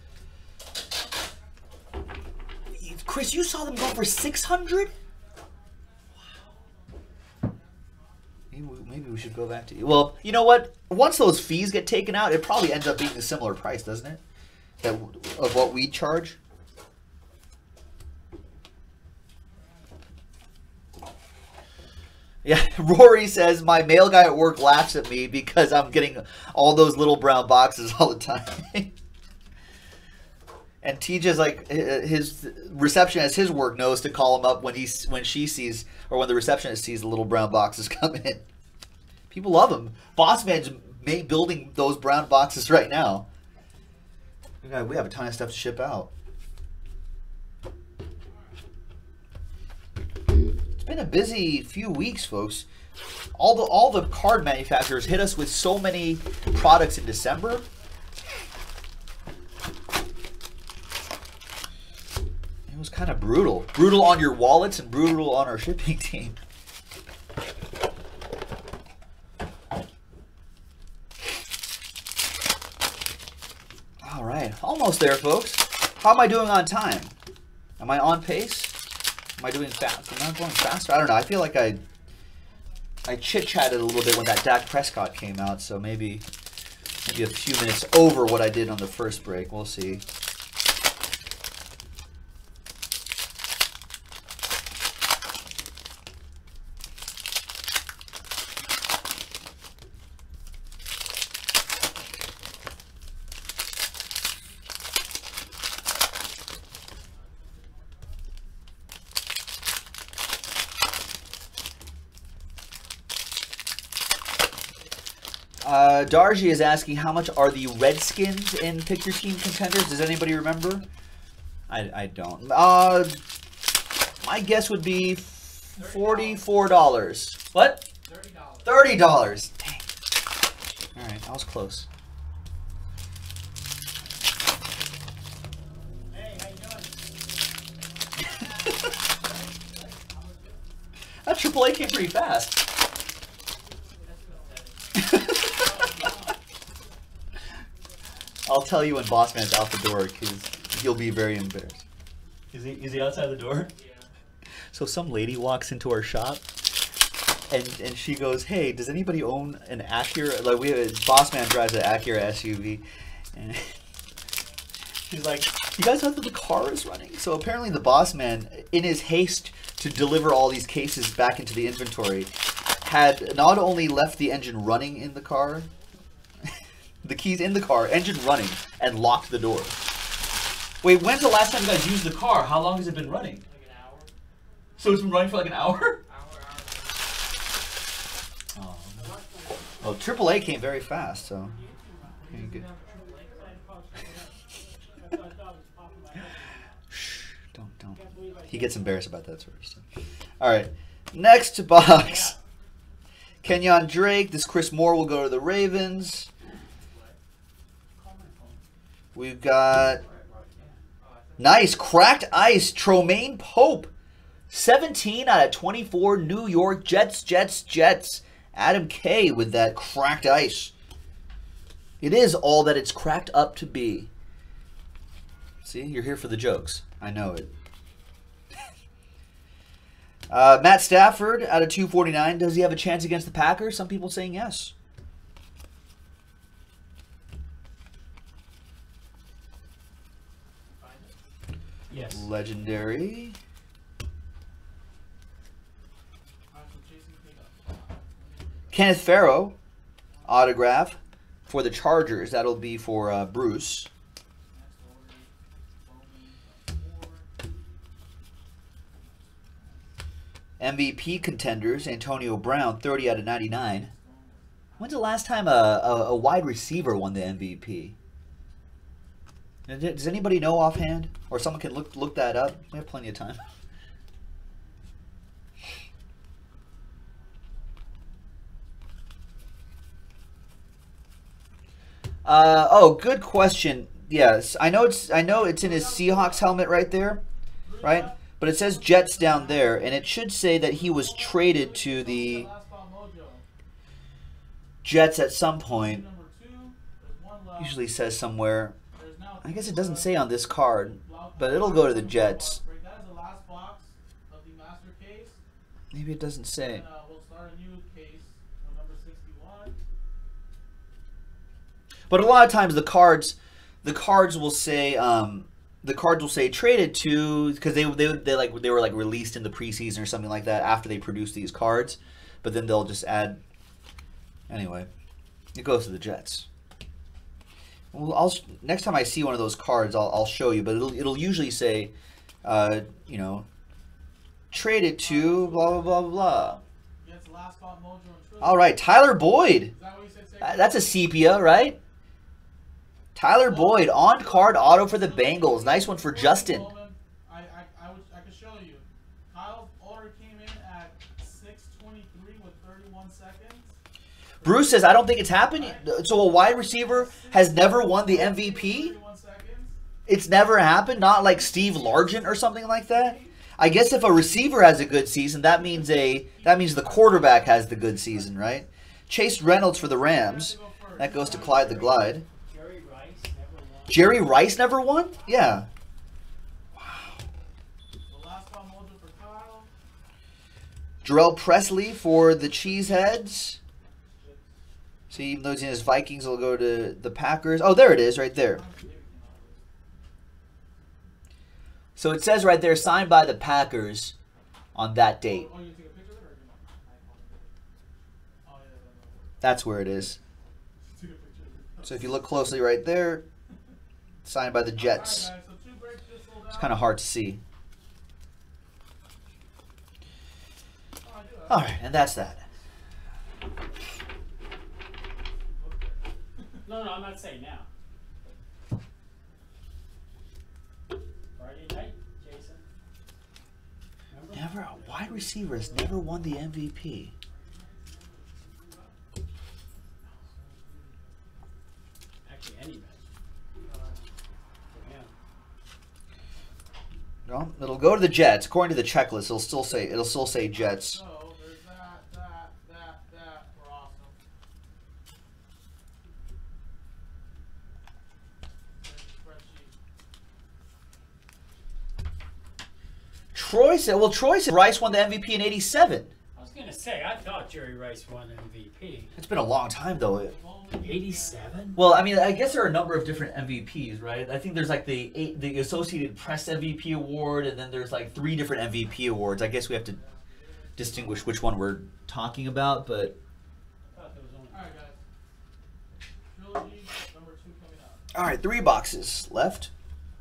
Chris, you saw them go for six hundred? Wow. Maybe we, maybe we should go back to... Well, you know what? Once those fees get taken out, it probably ends up being a similar price, doesn't it? That of what we charge. Yeah, Rory says, my mail guy at work laughs at me because I'm getting all those little brown boxes all the time. And T J's like, his receptionist, his work knows to call him up when he's when she sees, or when the receptionist sees the little brown boxes come in. People love them. Boss Man's building those brown boxes right now. We have a ton of stuff to ship out. It's been a busy few weeks, folks. All the all the card manufacturers hit us with so many products in December. It was kind of brutal. Brutal on your wallets and brutal on our shipping team. All right, almost there, folks. How am I doing on time? Am I on pace? Am I doing fast? Am I going faster? I don't know. I feel like I I chit-chatted a little bit when that Dak Prescott came out, so maybe maybe a few minutes over what I did on the first break. We'll see. Uh, Darji is asking how much are the Redskins in Pick Your Team Contenders? Does anybody remember? I, I don't. Uh, my guess would be forty-four dollars. What? thirty dollars. thirty dollars. Dang. All right, I was close. Hey, how you doing? That triple A came pretty fast. I'll tell you when Boss Man's out the door because you'll be very embarrassed. Is he, is he outside the door? Yeah. So some lady walks into our shop and, and she goes, hey, does anybody own an Acura? Like, we have, Boss Man drives an Acura S U V. And she's like, you guys know that the car is running? So apparently the Boss Man, in his haste to deliver all these cases back into the inventory, had not only left the engine running in the car, the keys in the car, engine running, and locked the door. Wait, when's the last time you guys used the car? How long has it been running? Like an hour. So it's been running for like an hour? Hour, hour. Oh, well, triple A came very fast, so. Okay, good. Shh, don't, don't. He gets embarrassed about that sort of stuff. All right, next box. Kenyon Drake. This Chris Moore will go to the Ravens. We've got nice cracked ice Tromaine Pope, seventeen out of twenty-four. New York Jets, Jets, Jets. Adam K with that cracked ice. It is all that it's cracked up to be. See, you're here for the jokes. I know it. uh, Matt Stafford out of two forty-nine. Does he have a chance against the Packers? Some people saying yes. Yes. Legendary. Kenneth Farrow autograph for the Chargers. That'll be for uh, Bruce. M V P contenders. Antonio Brown, thirty out of ninety-nine. When's the last time a, a, a wide receiver won the M V P? Does anybody know offhand? Or someone can look look that up? We have plenty of time. Uh, oh, good question. Yes, I know it's I know it's in his Seahawks helmet right there, right? But it says Jets down there, and it should say that he was traded to the Jets at some point. Usually says somewhere. I guess it doesn't say on this card, but it'll go to the Jets. Maybe it doesn't say. But a lot of times the cards, the cards will say, um, the cards will say traded to, because they they they like they were like released in the preseason or something like that after they produced these cards, but then they'll just add. Anyway, it goes to the Jets. Well, I'll next time I see one of those cards, I'll I'll show you, but it'll it'll usually say, uh, you know, traded to blah blah blah blah. All right, Tyler Boyd. That's a sepia, right? Tyler Boyd, on-card auto for the Bengals. Nice one for Justin. I, I, I, would, I could show you. Kyle's order came in at six twenty-three with thirty-one seconds. Bruce says, I don't think it's happened. So a wide receiver has never won the M V P? It's never happened? Not like Steve Largent or something like that? I guess if a receiver has a good season, that means a that means the quarterback has the good season, right? Chase Reynolds for the Rams. That goes to Clyde the Glide. Jerry Rice never won? Yeah. Wow. Jarrell Presley for the Cheeseheads. So even though he's in his Vikings, will go to the Packers. Oh, there it is, right there. So it says right there, signed by the Packers on that date. That's where it is. So if you look closely right there, signed by the Jets. It's kind of hard to see. All right, and that's that. No, no, I'm not saying now. Friday night, Jason. Remember? Never, a wide receiver has never won the M V P. Actually, anybody. Well, it'll go to the Jets. According to the checklist, it'll still say it'll still say Jets. So there's that, that, that, that. We're awesome. Troy said, well, Troy said Rice won the M V P in eighty-seven. I was gonna say, I thought Jerry Rice won M V P. It's been a long time though. eighty-seven? Well, I mean, I guess there are a number of different M V Ps, right? I think there's like the eight, the Associated Press M V P award, and then there's like three different M V P awards. I guess we have to distinguish which one we're talking about, but. I thought there was only... All right, guys. Trilogy number two coming up. All right, three boxes left.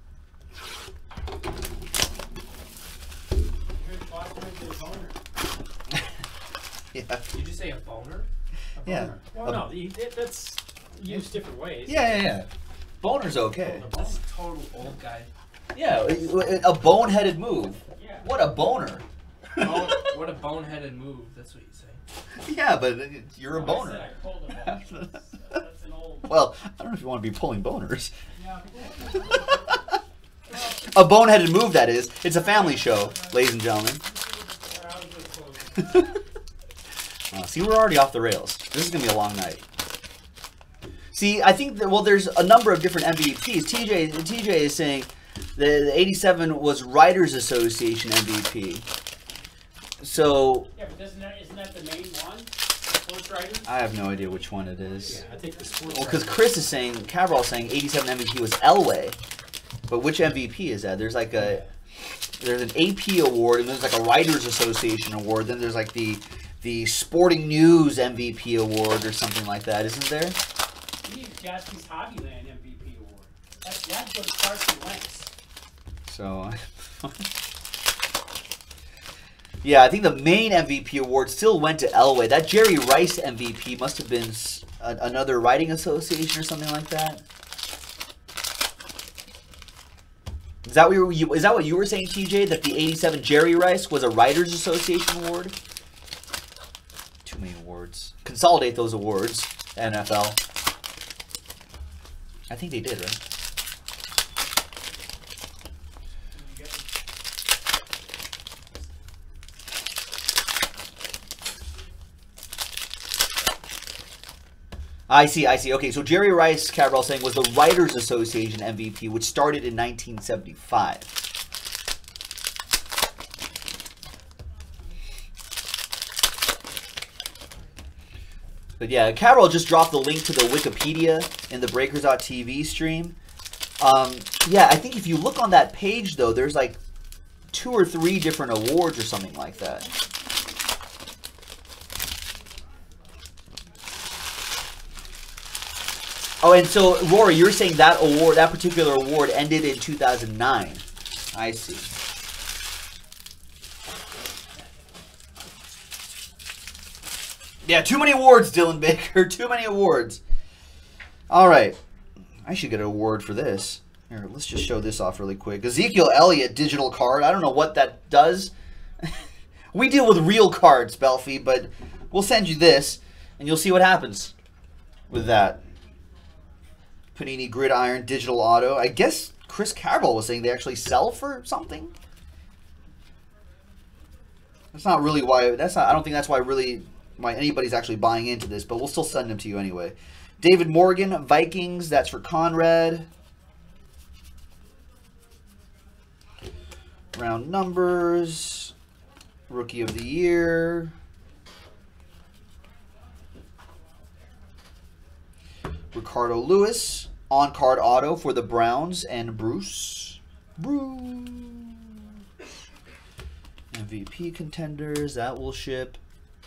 Yeah. Did you say a boner? A Yeah. boner. Well, A- no, you- it- that's used different ways. Yeah, yeah, yeah. Boner's okay. This is total old guy. Yeah, a boneheaded move. Yeah. What a boner. Bone, what a boneheaded move. That's what you say. Yeah, but you're a No, I said boner. I pulled a boner. That's, that's an old... Well, I don't know if you want to be pulling boners. Yeah. A boneheaded move, that is. It's a family show, ladies and gentlemen. Uh, see, we're already off the rails. This is going to be a long night. See, I think that, well, there's a number of different M V Ps. T J, T J is saying the, the eighty-seven was Writers Association M V P. So, Yeah, but doesn't that, isn't that the main one? Sports writers? I have no idea which one it is. Yeah, I think the sports Well, because writers. Chris is saying, Cabral is saying eighty-seven M V P was Elway. But which M V P is that? There's like a, there's an A P award, and there's like a Writers Association award. Then there's like the, the Sporting News M V P award or something like that, isn't there? We need Gatsby's Hobbyland M V P award. That's, that's what Carson Wentz. So, yeah, I think the main M V P award still went to Elway. That Jerry Rice M V P must have been s- a, another writing association or something like that. Is that what you, you is that what you were saying, T J? That the eighty-seven Jerry Rice was a writers association award? Too many awards. Consolidate those awards, N F L. I think they did, right? I see, I see. Okay, so Jerry Rice, Cabral saying, was the Writers Association M V P, which started in nineteen seventy-five. But yeah, Cabral just dropped the link to the Wikipedia in the Breakers dot T V stream. Um, yeah, I think if you look on that page, though, there's like two or three different awards or something like that. Oh, and so, Rory, you're saying that award, that particular award ended in two thousand nine. I see. Yeah, too many awards, Dylan Baker. Too many awards. All right. I should get an award for this. Here, let's just show this off really quick. Ezekiel Elliott digital card. I don't know what that does. We deal with real cards, Belfie, but we'll send you this, and you'll see what happens with that. Panini Gridiron Digital Auto. I guess Chris Cabral was saying they actually sell for something. That's not really why. That's not. I don't think that's why really why anybody's actually buying into this. But we'll still send them to you anyway. David Morgan Vikings. That's for Conrad. Round numbers. Rookie of the Year. Ricardo Lewis. On-card auto for the Browns and Bruce. Bruce. M V P contenders. That will ship.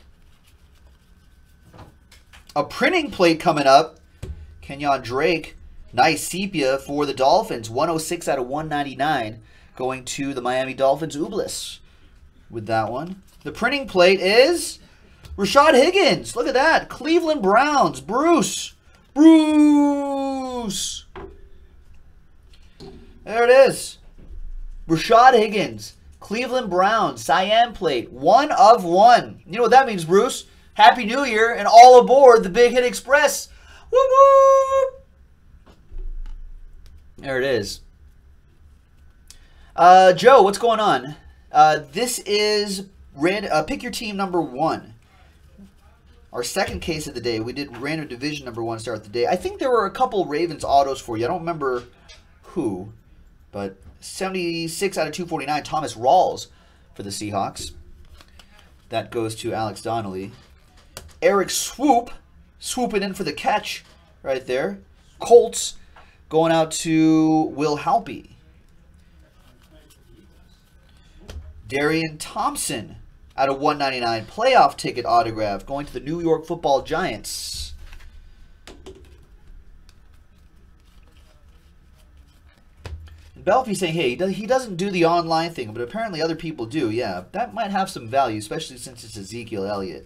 A printing plate coming up. Kenyon Drake. Nice sepia for the Dolphins. one oh six out of one ninety-nine. Going to the Miami Dolphins. Ublis with that one. The printing plate is Rashad Higgins. Look at that. Cleveland Browns. Bruce. Bruce. There it is. Rashad Higgins. Cleveland Browns. Cyan plate. One of one. You know what that means, Bruce? Happy New Year and all aboard the Big Hit Express. Woo woo. There it is. Uh, Joe, what's going on? Uh, this is red. Uh, pick your team number one. Our second case of the day. We did random division number one start the day. I think there were a couple Ravens autos for you. I don't remember who, but seventy-six out of two forty-nine. Thomas Rawls for the Seahawks. That goes to Alex Donnelly. Eric Swoop swooping in for the catch right there. Colts going out to Will Halpy. Darian Thompson out of one ninety-nine. Playoff ticket autograph going to the New York Football Giants. And Belfie saying, hey, he, does, he doesn't do the online thing, but apparently other people do. Yeah, that might have some value, especially since it's Ezekiel Elliott.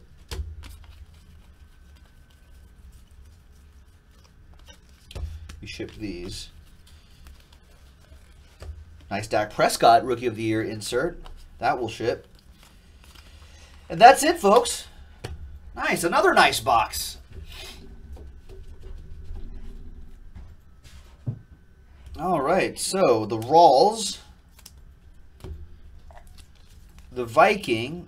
We shipped these. Nice Dak Prescott Rookie of the Year insert. That will ship. And that's it, folks. Nice. Another nice box. All right. So, the Rawls. The Viking.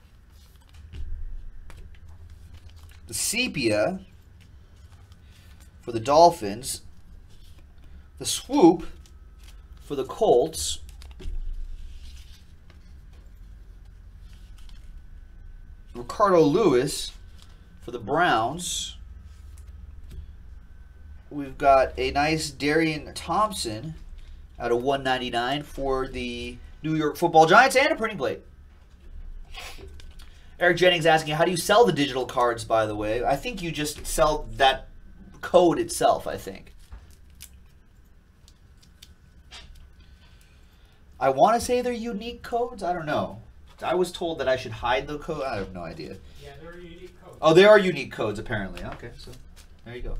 The Sepia. For the Dolphins. The Swoop. For the Colts. Ricardo Lewis for the Browns. We've got a nice Darian Thompson out of one ninety-nine for the New York Football Giants and a printing plate. Eric Jennings asking, how do you sell the digital cards, by the way? I think you just sell that code itself, I think. I want to say they're unique codes. I don't know. I was told that I should hide the code. I have no idea. Yeah, they're unique codes. Oh, they are unique codes, apparently. Okay, so there you go.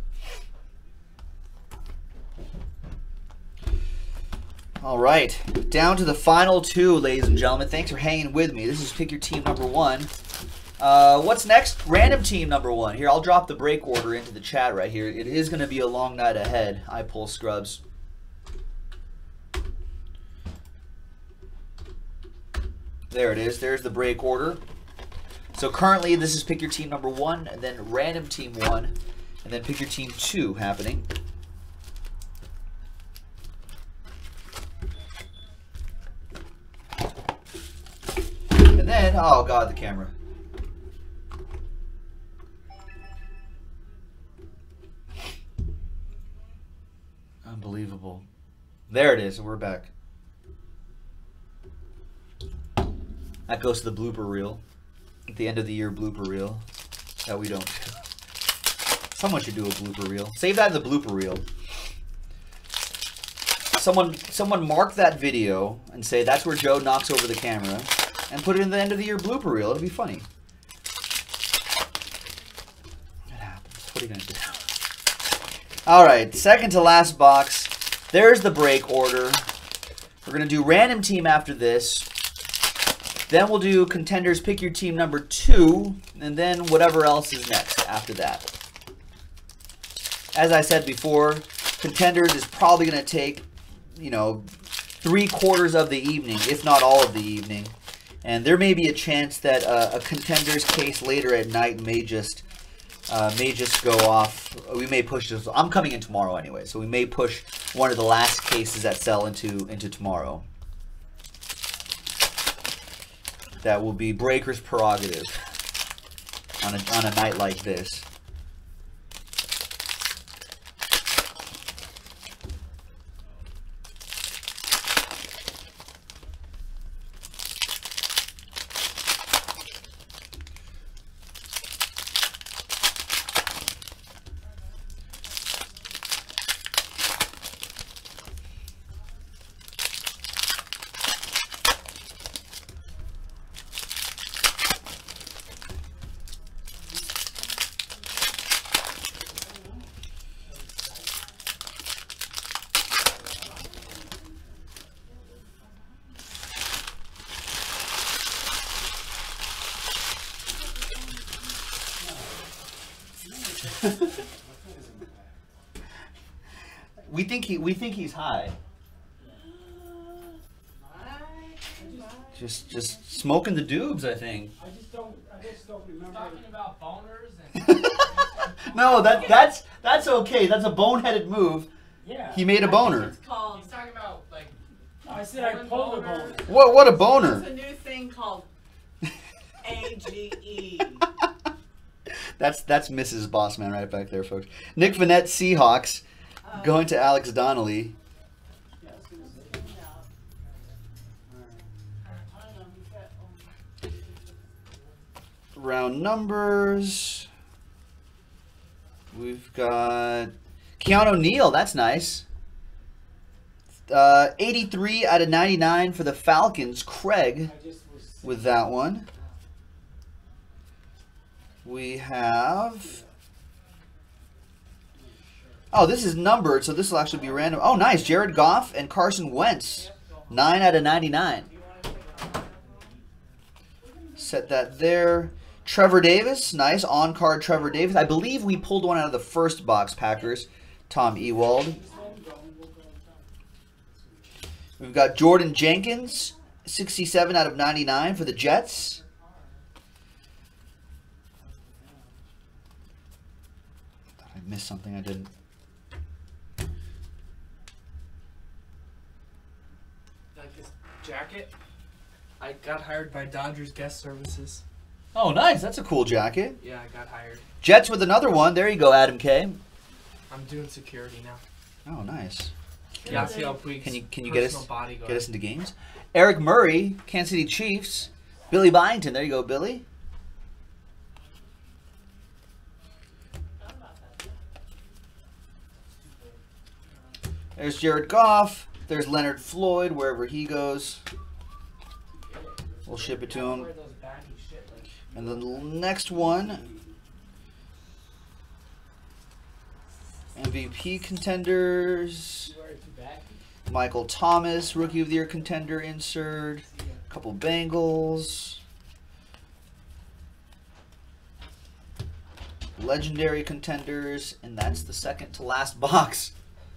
All right, down to the final two, ladies and gentlemen. Thanks for hanging with me. This is Pick Your Team number one. Uh, what's next? Random team number one. Here, I'll drop the break order into the chat right here. It is going to be a long night ahead. I pull scrubs. There it is. There's the break order. So currently, this is pick your team number one, and then random team one, and then pick your team two happening. And then, oh god, the camera. Unbelievable. There it is, and we're back. That goes to the blooper reel. At the end of the year blooper reel. That we don't do. Someone should do a blooper reel. Save that in the blooper reel. Someone someone mark that video and say that's where Joe knocks over the camera and put it in the end of the year blooper reel. It'll be funny. It happens. What are you gonna do? Alright, second to last box. There's the break order. We're gonna do random team after this. Then we'll do contenders, pick your team number two, and then whatever else is next after that. As I said before, contenders is probably going to take, you know, three quarters of the evening, if not all of the evening. And there may be a chance that uh, a contenders case later at night may just uh, may just go off. We may push this. I'm coming in tomorrow anyway, so we may push one of the last cases that sell into into tomorrow. That will be Breaker's prerogative on a, on a night like this. we think he we think he's high. Just just smoking the doobs, I think. I just don't. I just don't remember. Talking about boners and No, that that's that's okay. That's a boneheaded move. Yeah. He made a boner. It's called. he's talking about like I said I pulled a bone. What what a There's boner. a new thing called A G E. That's that's Missus Bossman right back there, folks. Nick Vanette, Seahawks, Uh, going to Alex Donnelly. Yeah, I was gonna say. Alright. Round numbers. We've got Keanu Neal. That's nice. Uh, eighty-three out of ninety-nine for the Falcons. Craig I just was. with that one. We have... Oh, this is numbered, so this will actually be random. Oh, nice. Jared Goff and Carson Wentz. nine out of ninety-nine. Set that there. Trevor Davis. Nice. On-card Trevor Davis. I believe we pulled one out of the first box, Packers. Tom Ewald. We've got Jordan Jenkins. sixty-seven out of ninety-nine for the Jets. Thought I missed something I didn't. like this jacket. I got hired by Dodgers Guest Services. Oh, nice. That's a cool jacket. Yeah, I got hired. Jets with another one. There you go, Adam K. I'm doing security now. Oh, nice. Yasiel Puig's Can you can you get us personal bodyguard. get us into games? Eric Murray, Kansas City Chiefs. Billy Byington. There you go, Billy. There's Jared Goff. There's Leonard Floyd, wherever he goes. We'll ship it to him. Wear those baggy shit, like- And then the next one, M V P contenders. You are too bad. Michael Thomas, Rookie of the Year contender insert. A couple Bengals. Legendary Contenders, and that's the second to last box.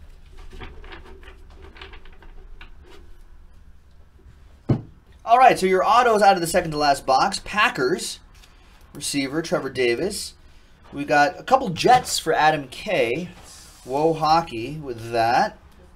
All right, so your autos out of the second to last box. Packers, receiver Trevor Davis. We got a couple Jets for Adam K. Whoa Hockey with that.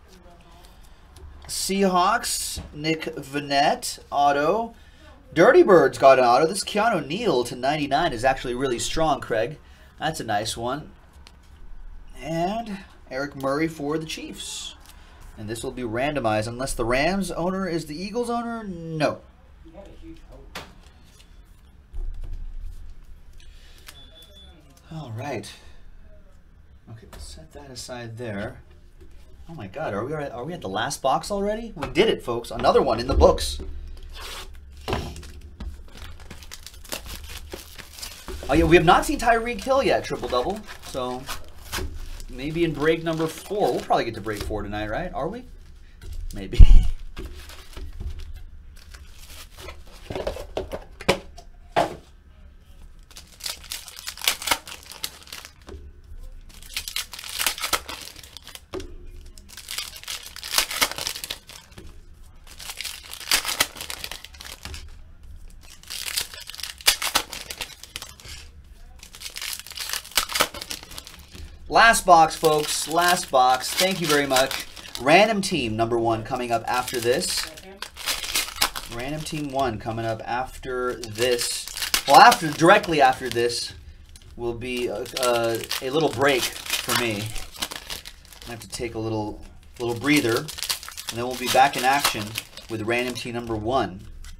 Seahawks, Nick Vannett, auto. Dirty Birds got an auto. This Keanu Neal to ninety-nine is actually really strong, Craig. That's a nice one. And Eric Murray for the Chiefs. And this will be randomized unless the Rams owner is the Eagles owner. No. All right. Okay, set that aside there. Oh my God, are we are, are we at the last box already? We did it, folks. Another one in the books. Oh yeah, we have not seen Tyreek Hill yet, triple double. So maybe in break number four. We'll probably get to break four tonight, right? Are we? Maybe. Last box, folks. Last box. Thank you very much. Random team number one coming up after this. Random team one coming up after this. Well, after directly after this will be a, a, a little break for me. I have to take a little little breather, and then we'll be back in action with random team number one.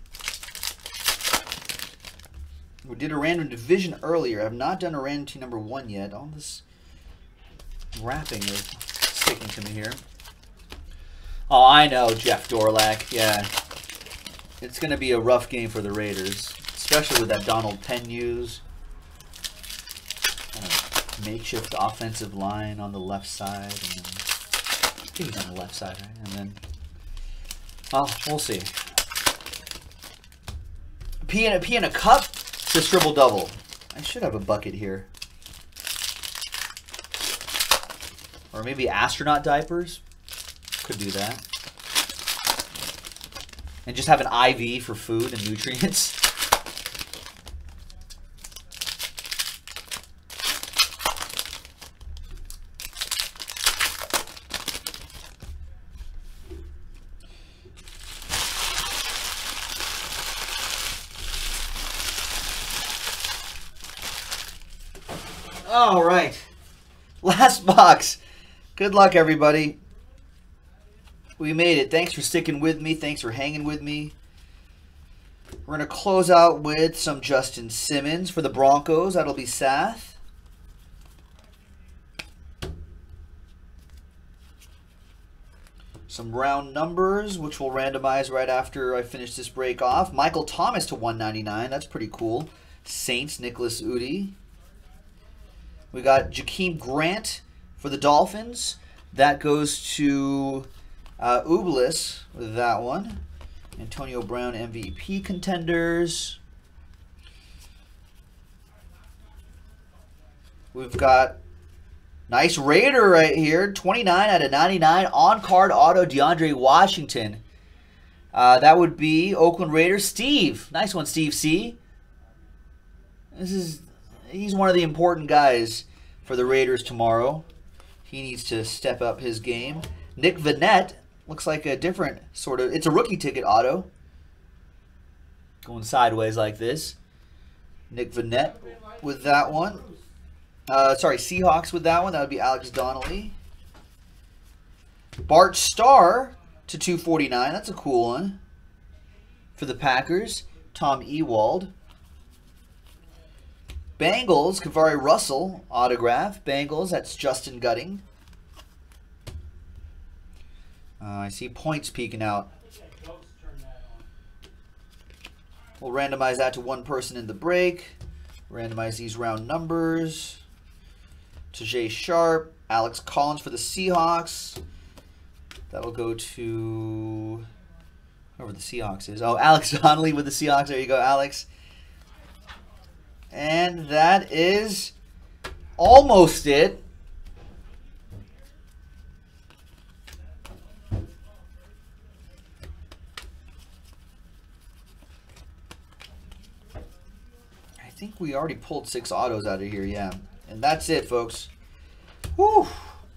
We did a random division earlier. I have not done a random team number one yet. All this wrapping is sticking to me here. Oh, I know, Jeff Dorlack. Yeah. It's going to be a rough game for the Raiders, especially with that Donald Penn use. Kind of makeshift offensive line on the left side. And then, I think he's on the left side, right? And then, well, we'll see. Pee in a, pee in a cup to triple double. I should have a bucket here. Or maybe astronaut diapers. Could do that. And just have an I V for food and nutrients. All right. Last box. Good luck, everybody. We made it. Thanks for sticking with me. Thanks for hanging with me. We're going to close out with some Justin Simmons for the Broncos. That'll be Seth. Some round numbers, which we'll randomize right after I finish this break off. Michael Thomas to one ninety-nine. That's pretty cool. Saints, Nicholas Udi. We got Jakeem Grant for the Dolphins. That goes to uh, Ublis with that one. Antonio Brown M V P contenders. We've got nice Raider right here. twenty-nine out of ninety-nine. On-card auto DeAndre Washington. Uh, that would be Oakland Raiders. Steve. Nice one, Steve C. This is... He's one of the important guys for the Raiders tomorrow. He needs to step up his game. Nick Vannett looks like a different sort of... It's a rookie ticket auto. Going sideways like this. Nick Vannett with that one. Uh, sorry, Seahawks with that one. That would be Alex Donnelly. Bart Starr to two forty-nine. That's a cool one. For the Packers, Tom Ewald. Bengals, Kavari Russell, autograph. Bengals, that's Justin Gutting. Uh, I see points peeking out. We'll randomize that to one person in the break. Randomize these round numbers. Tajay Sharp, Alex Collins for the Seahawks. That'll go to whoever the Seahawks is. Oh, Alex Donnelly with the Seahawks. There you go, Alex. And that is Almost it. I think we already pulled six autos out of here, yeah. And that's it, folks. Whew.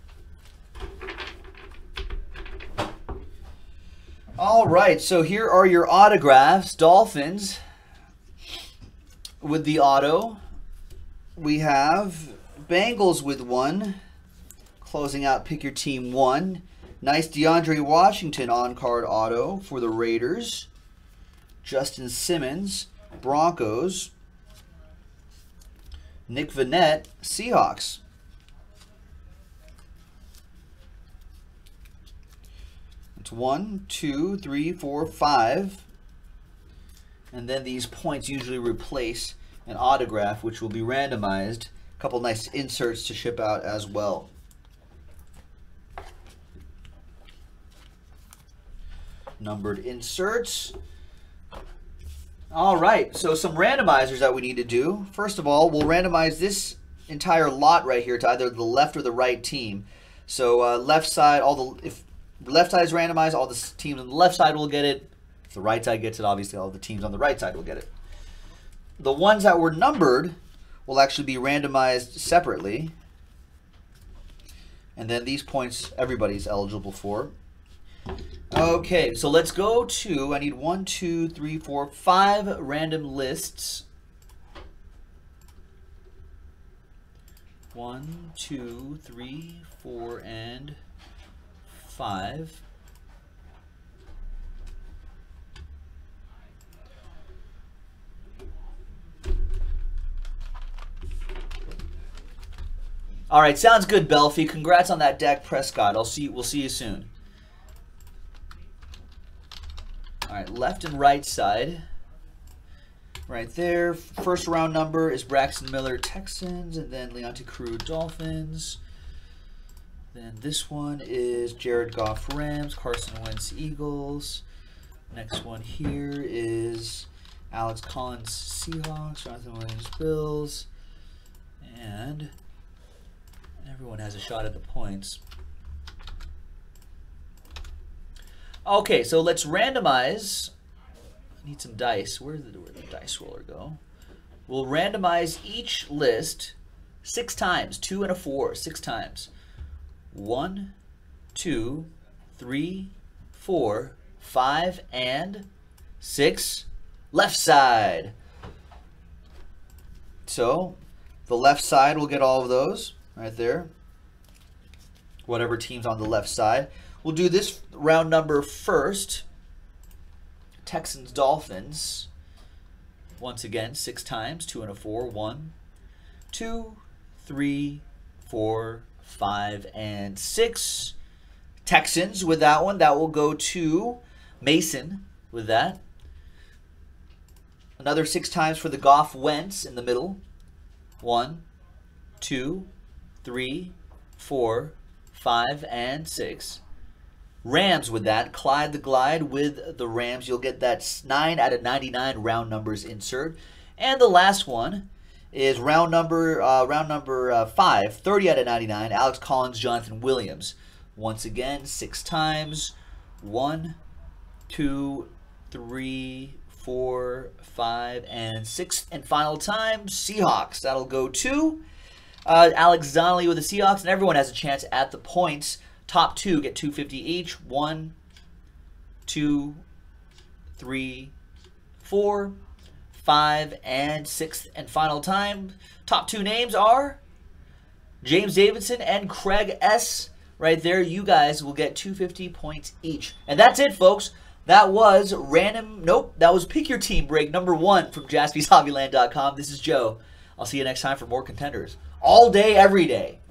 All right, so here are your autographs. Dolphins with the auto. We have Bengals with one. Closing out Pick Your Team one. Nice DeAndre Washington on-card auto for the Raiders. Justin Simmons, Broncos. Nick Vannett, Seahawks. It's one, two, three, four, five. And then these points usually replace an autograph, which will be randomized. A couple nice inserts to ship out as well. Numbered inserts. All right, so some randomizers that we need to do. First of all, we'll randomize this entire lot right here to either the left or the right team. So uh, left side, all the if left side is randomized, all the teams on the left side will get it. If the right side gets it, obviously all the teams on the right side will get it. The ones that were numbered will actually be randomized separately. And then these points everybody's eligible for. Okay, so let's go to, I need one, two, three, four, five random lists. One, two, three, four, and five. All right, sounds good, Belfie. Congrats on that Dak Prescott. I'll see. We'll see you soon. All right, left and right side. Right there. First round number is Braxton Miller, Texans, and then Leonte Crew, Dolphins. Then this one is Jared Goff, Rams, Carson Wentz, Eagles. Next one here is Alex Collins, Seahawks, Jonathan Williams, Bills. And everyone has a shot at the points. Okay, so let's randomize. I need some dice. Where did the, where did the dice roller go? We'll randomize each list six times. Two and a four, six times. One, two, three, four, five, and six. Left side. So the left side will get all of those right there. Whatever team's on the left side. We'll do this round number first. Texans, Dolphins. Once again, six times. Two and a four. One, two, three, four, five, and six. Texans with that one. That will go to Mason with that. Another six times for the Goff Wentz in the middle. One, two, three, four, five, and six. Rams with that. Clyde the Glide with the Rams. You'll get that nine out of ninety-nine round numbers insert. And the last one is round number uh, round number uh, five, thirty out of ninety-nine. Alex Collins, Jonathan Williams. Once again, six times. One, two, three, four, five, and sixth and final time, Seahawks. That'll go to uh, Alex Donnelly with the Seahawks, and everyone has a chance at the points. Top two get two fifty each. One, two, three, four, five, and sixth and final time. Top two names are James Davidson and Craig S. Right there, you guys will get two fifty points each. And that's it, folks. That was random, nope, that was Pick Your Team break number one from Jaspys Hobbyland dot com. This is Joe. I'll see you next time for more contenders. All day, every day.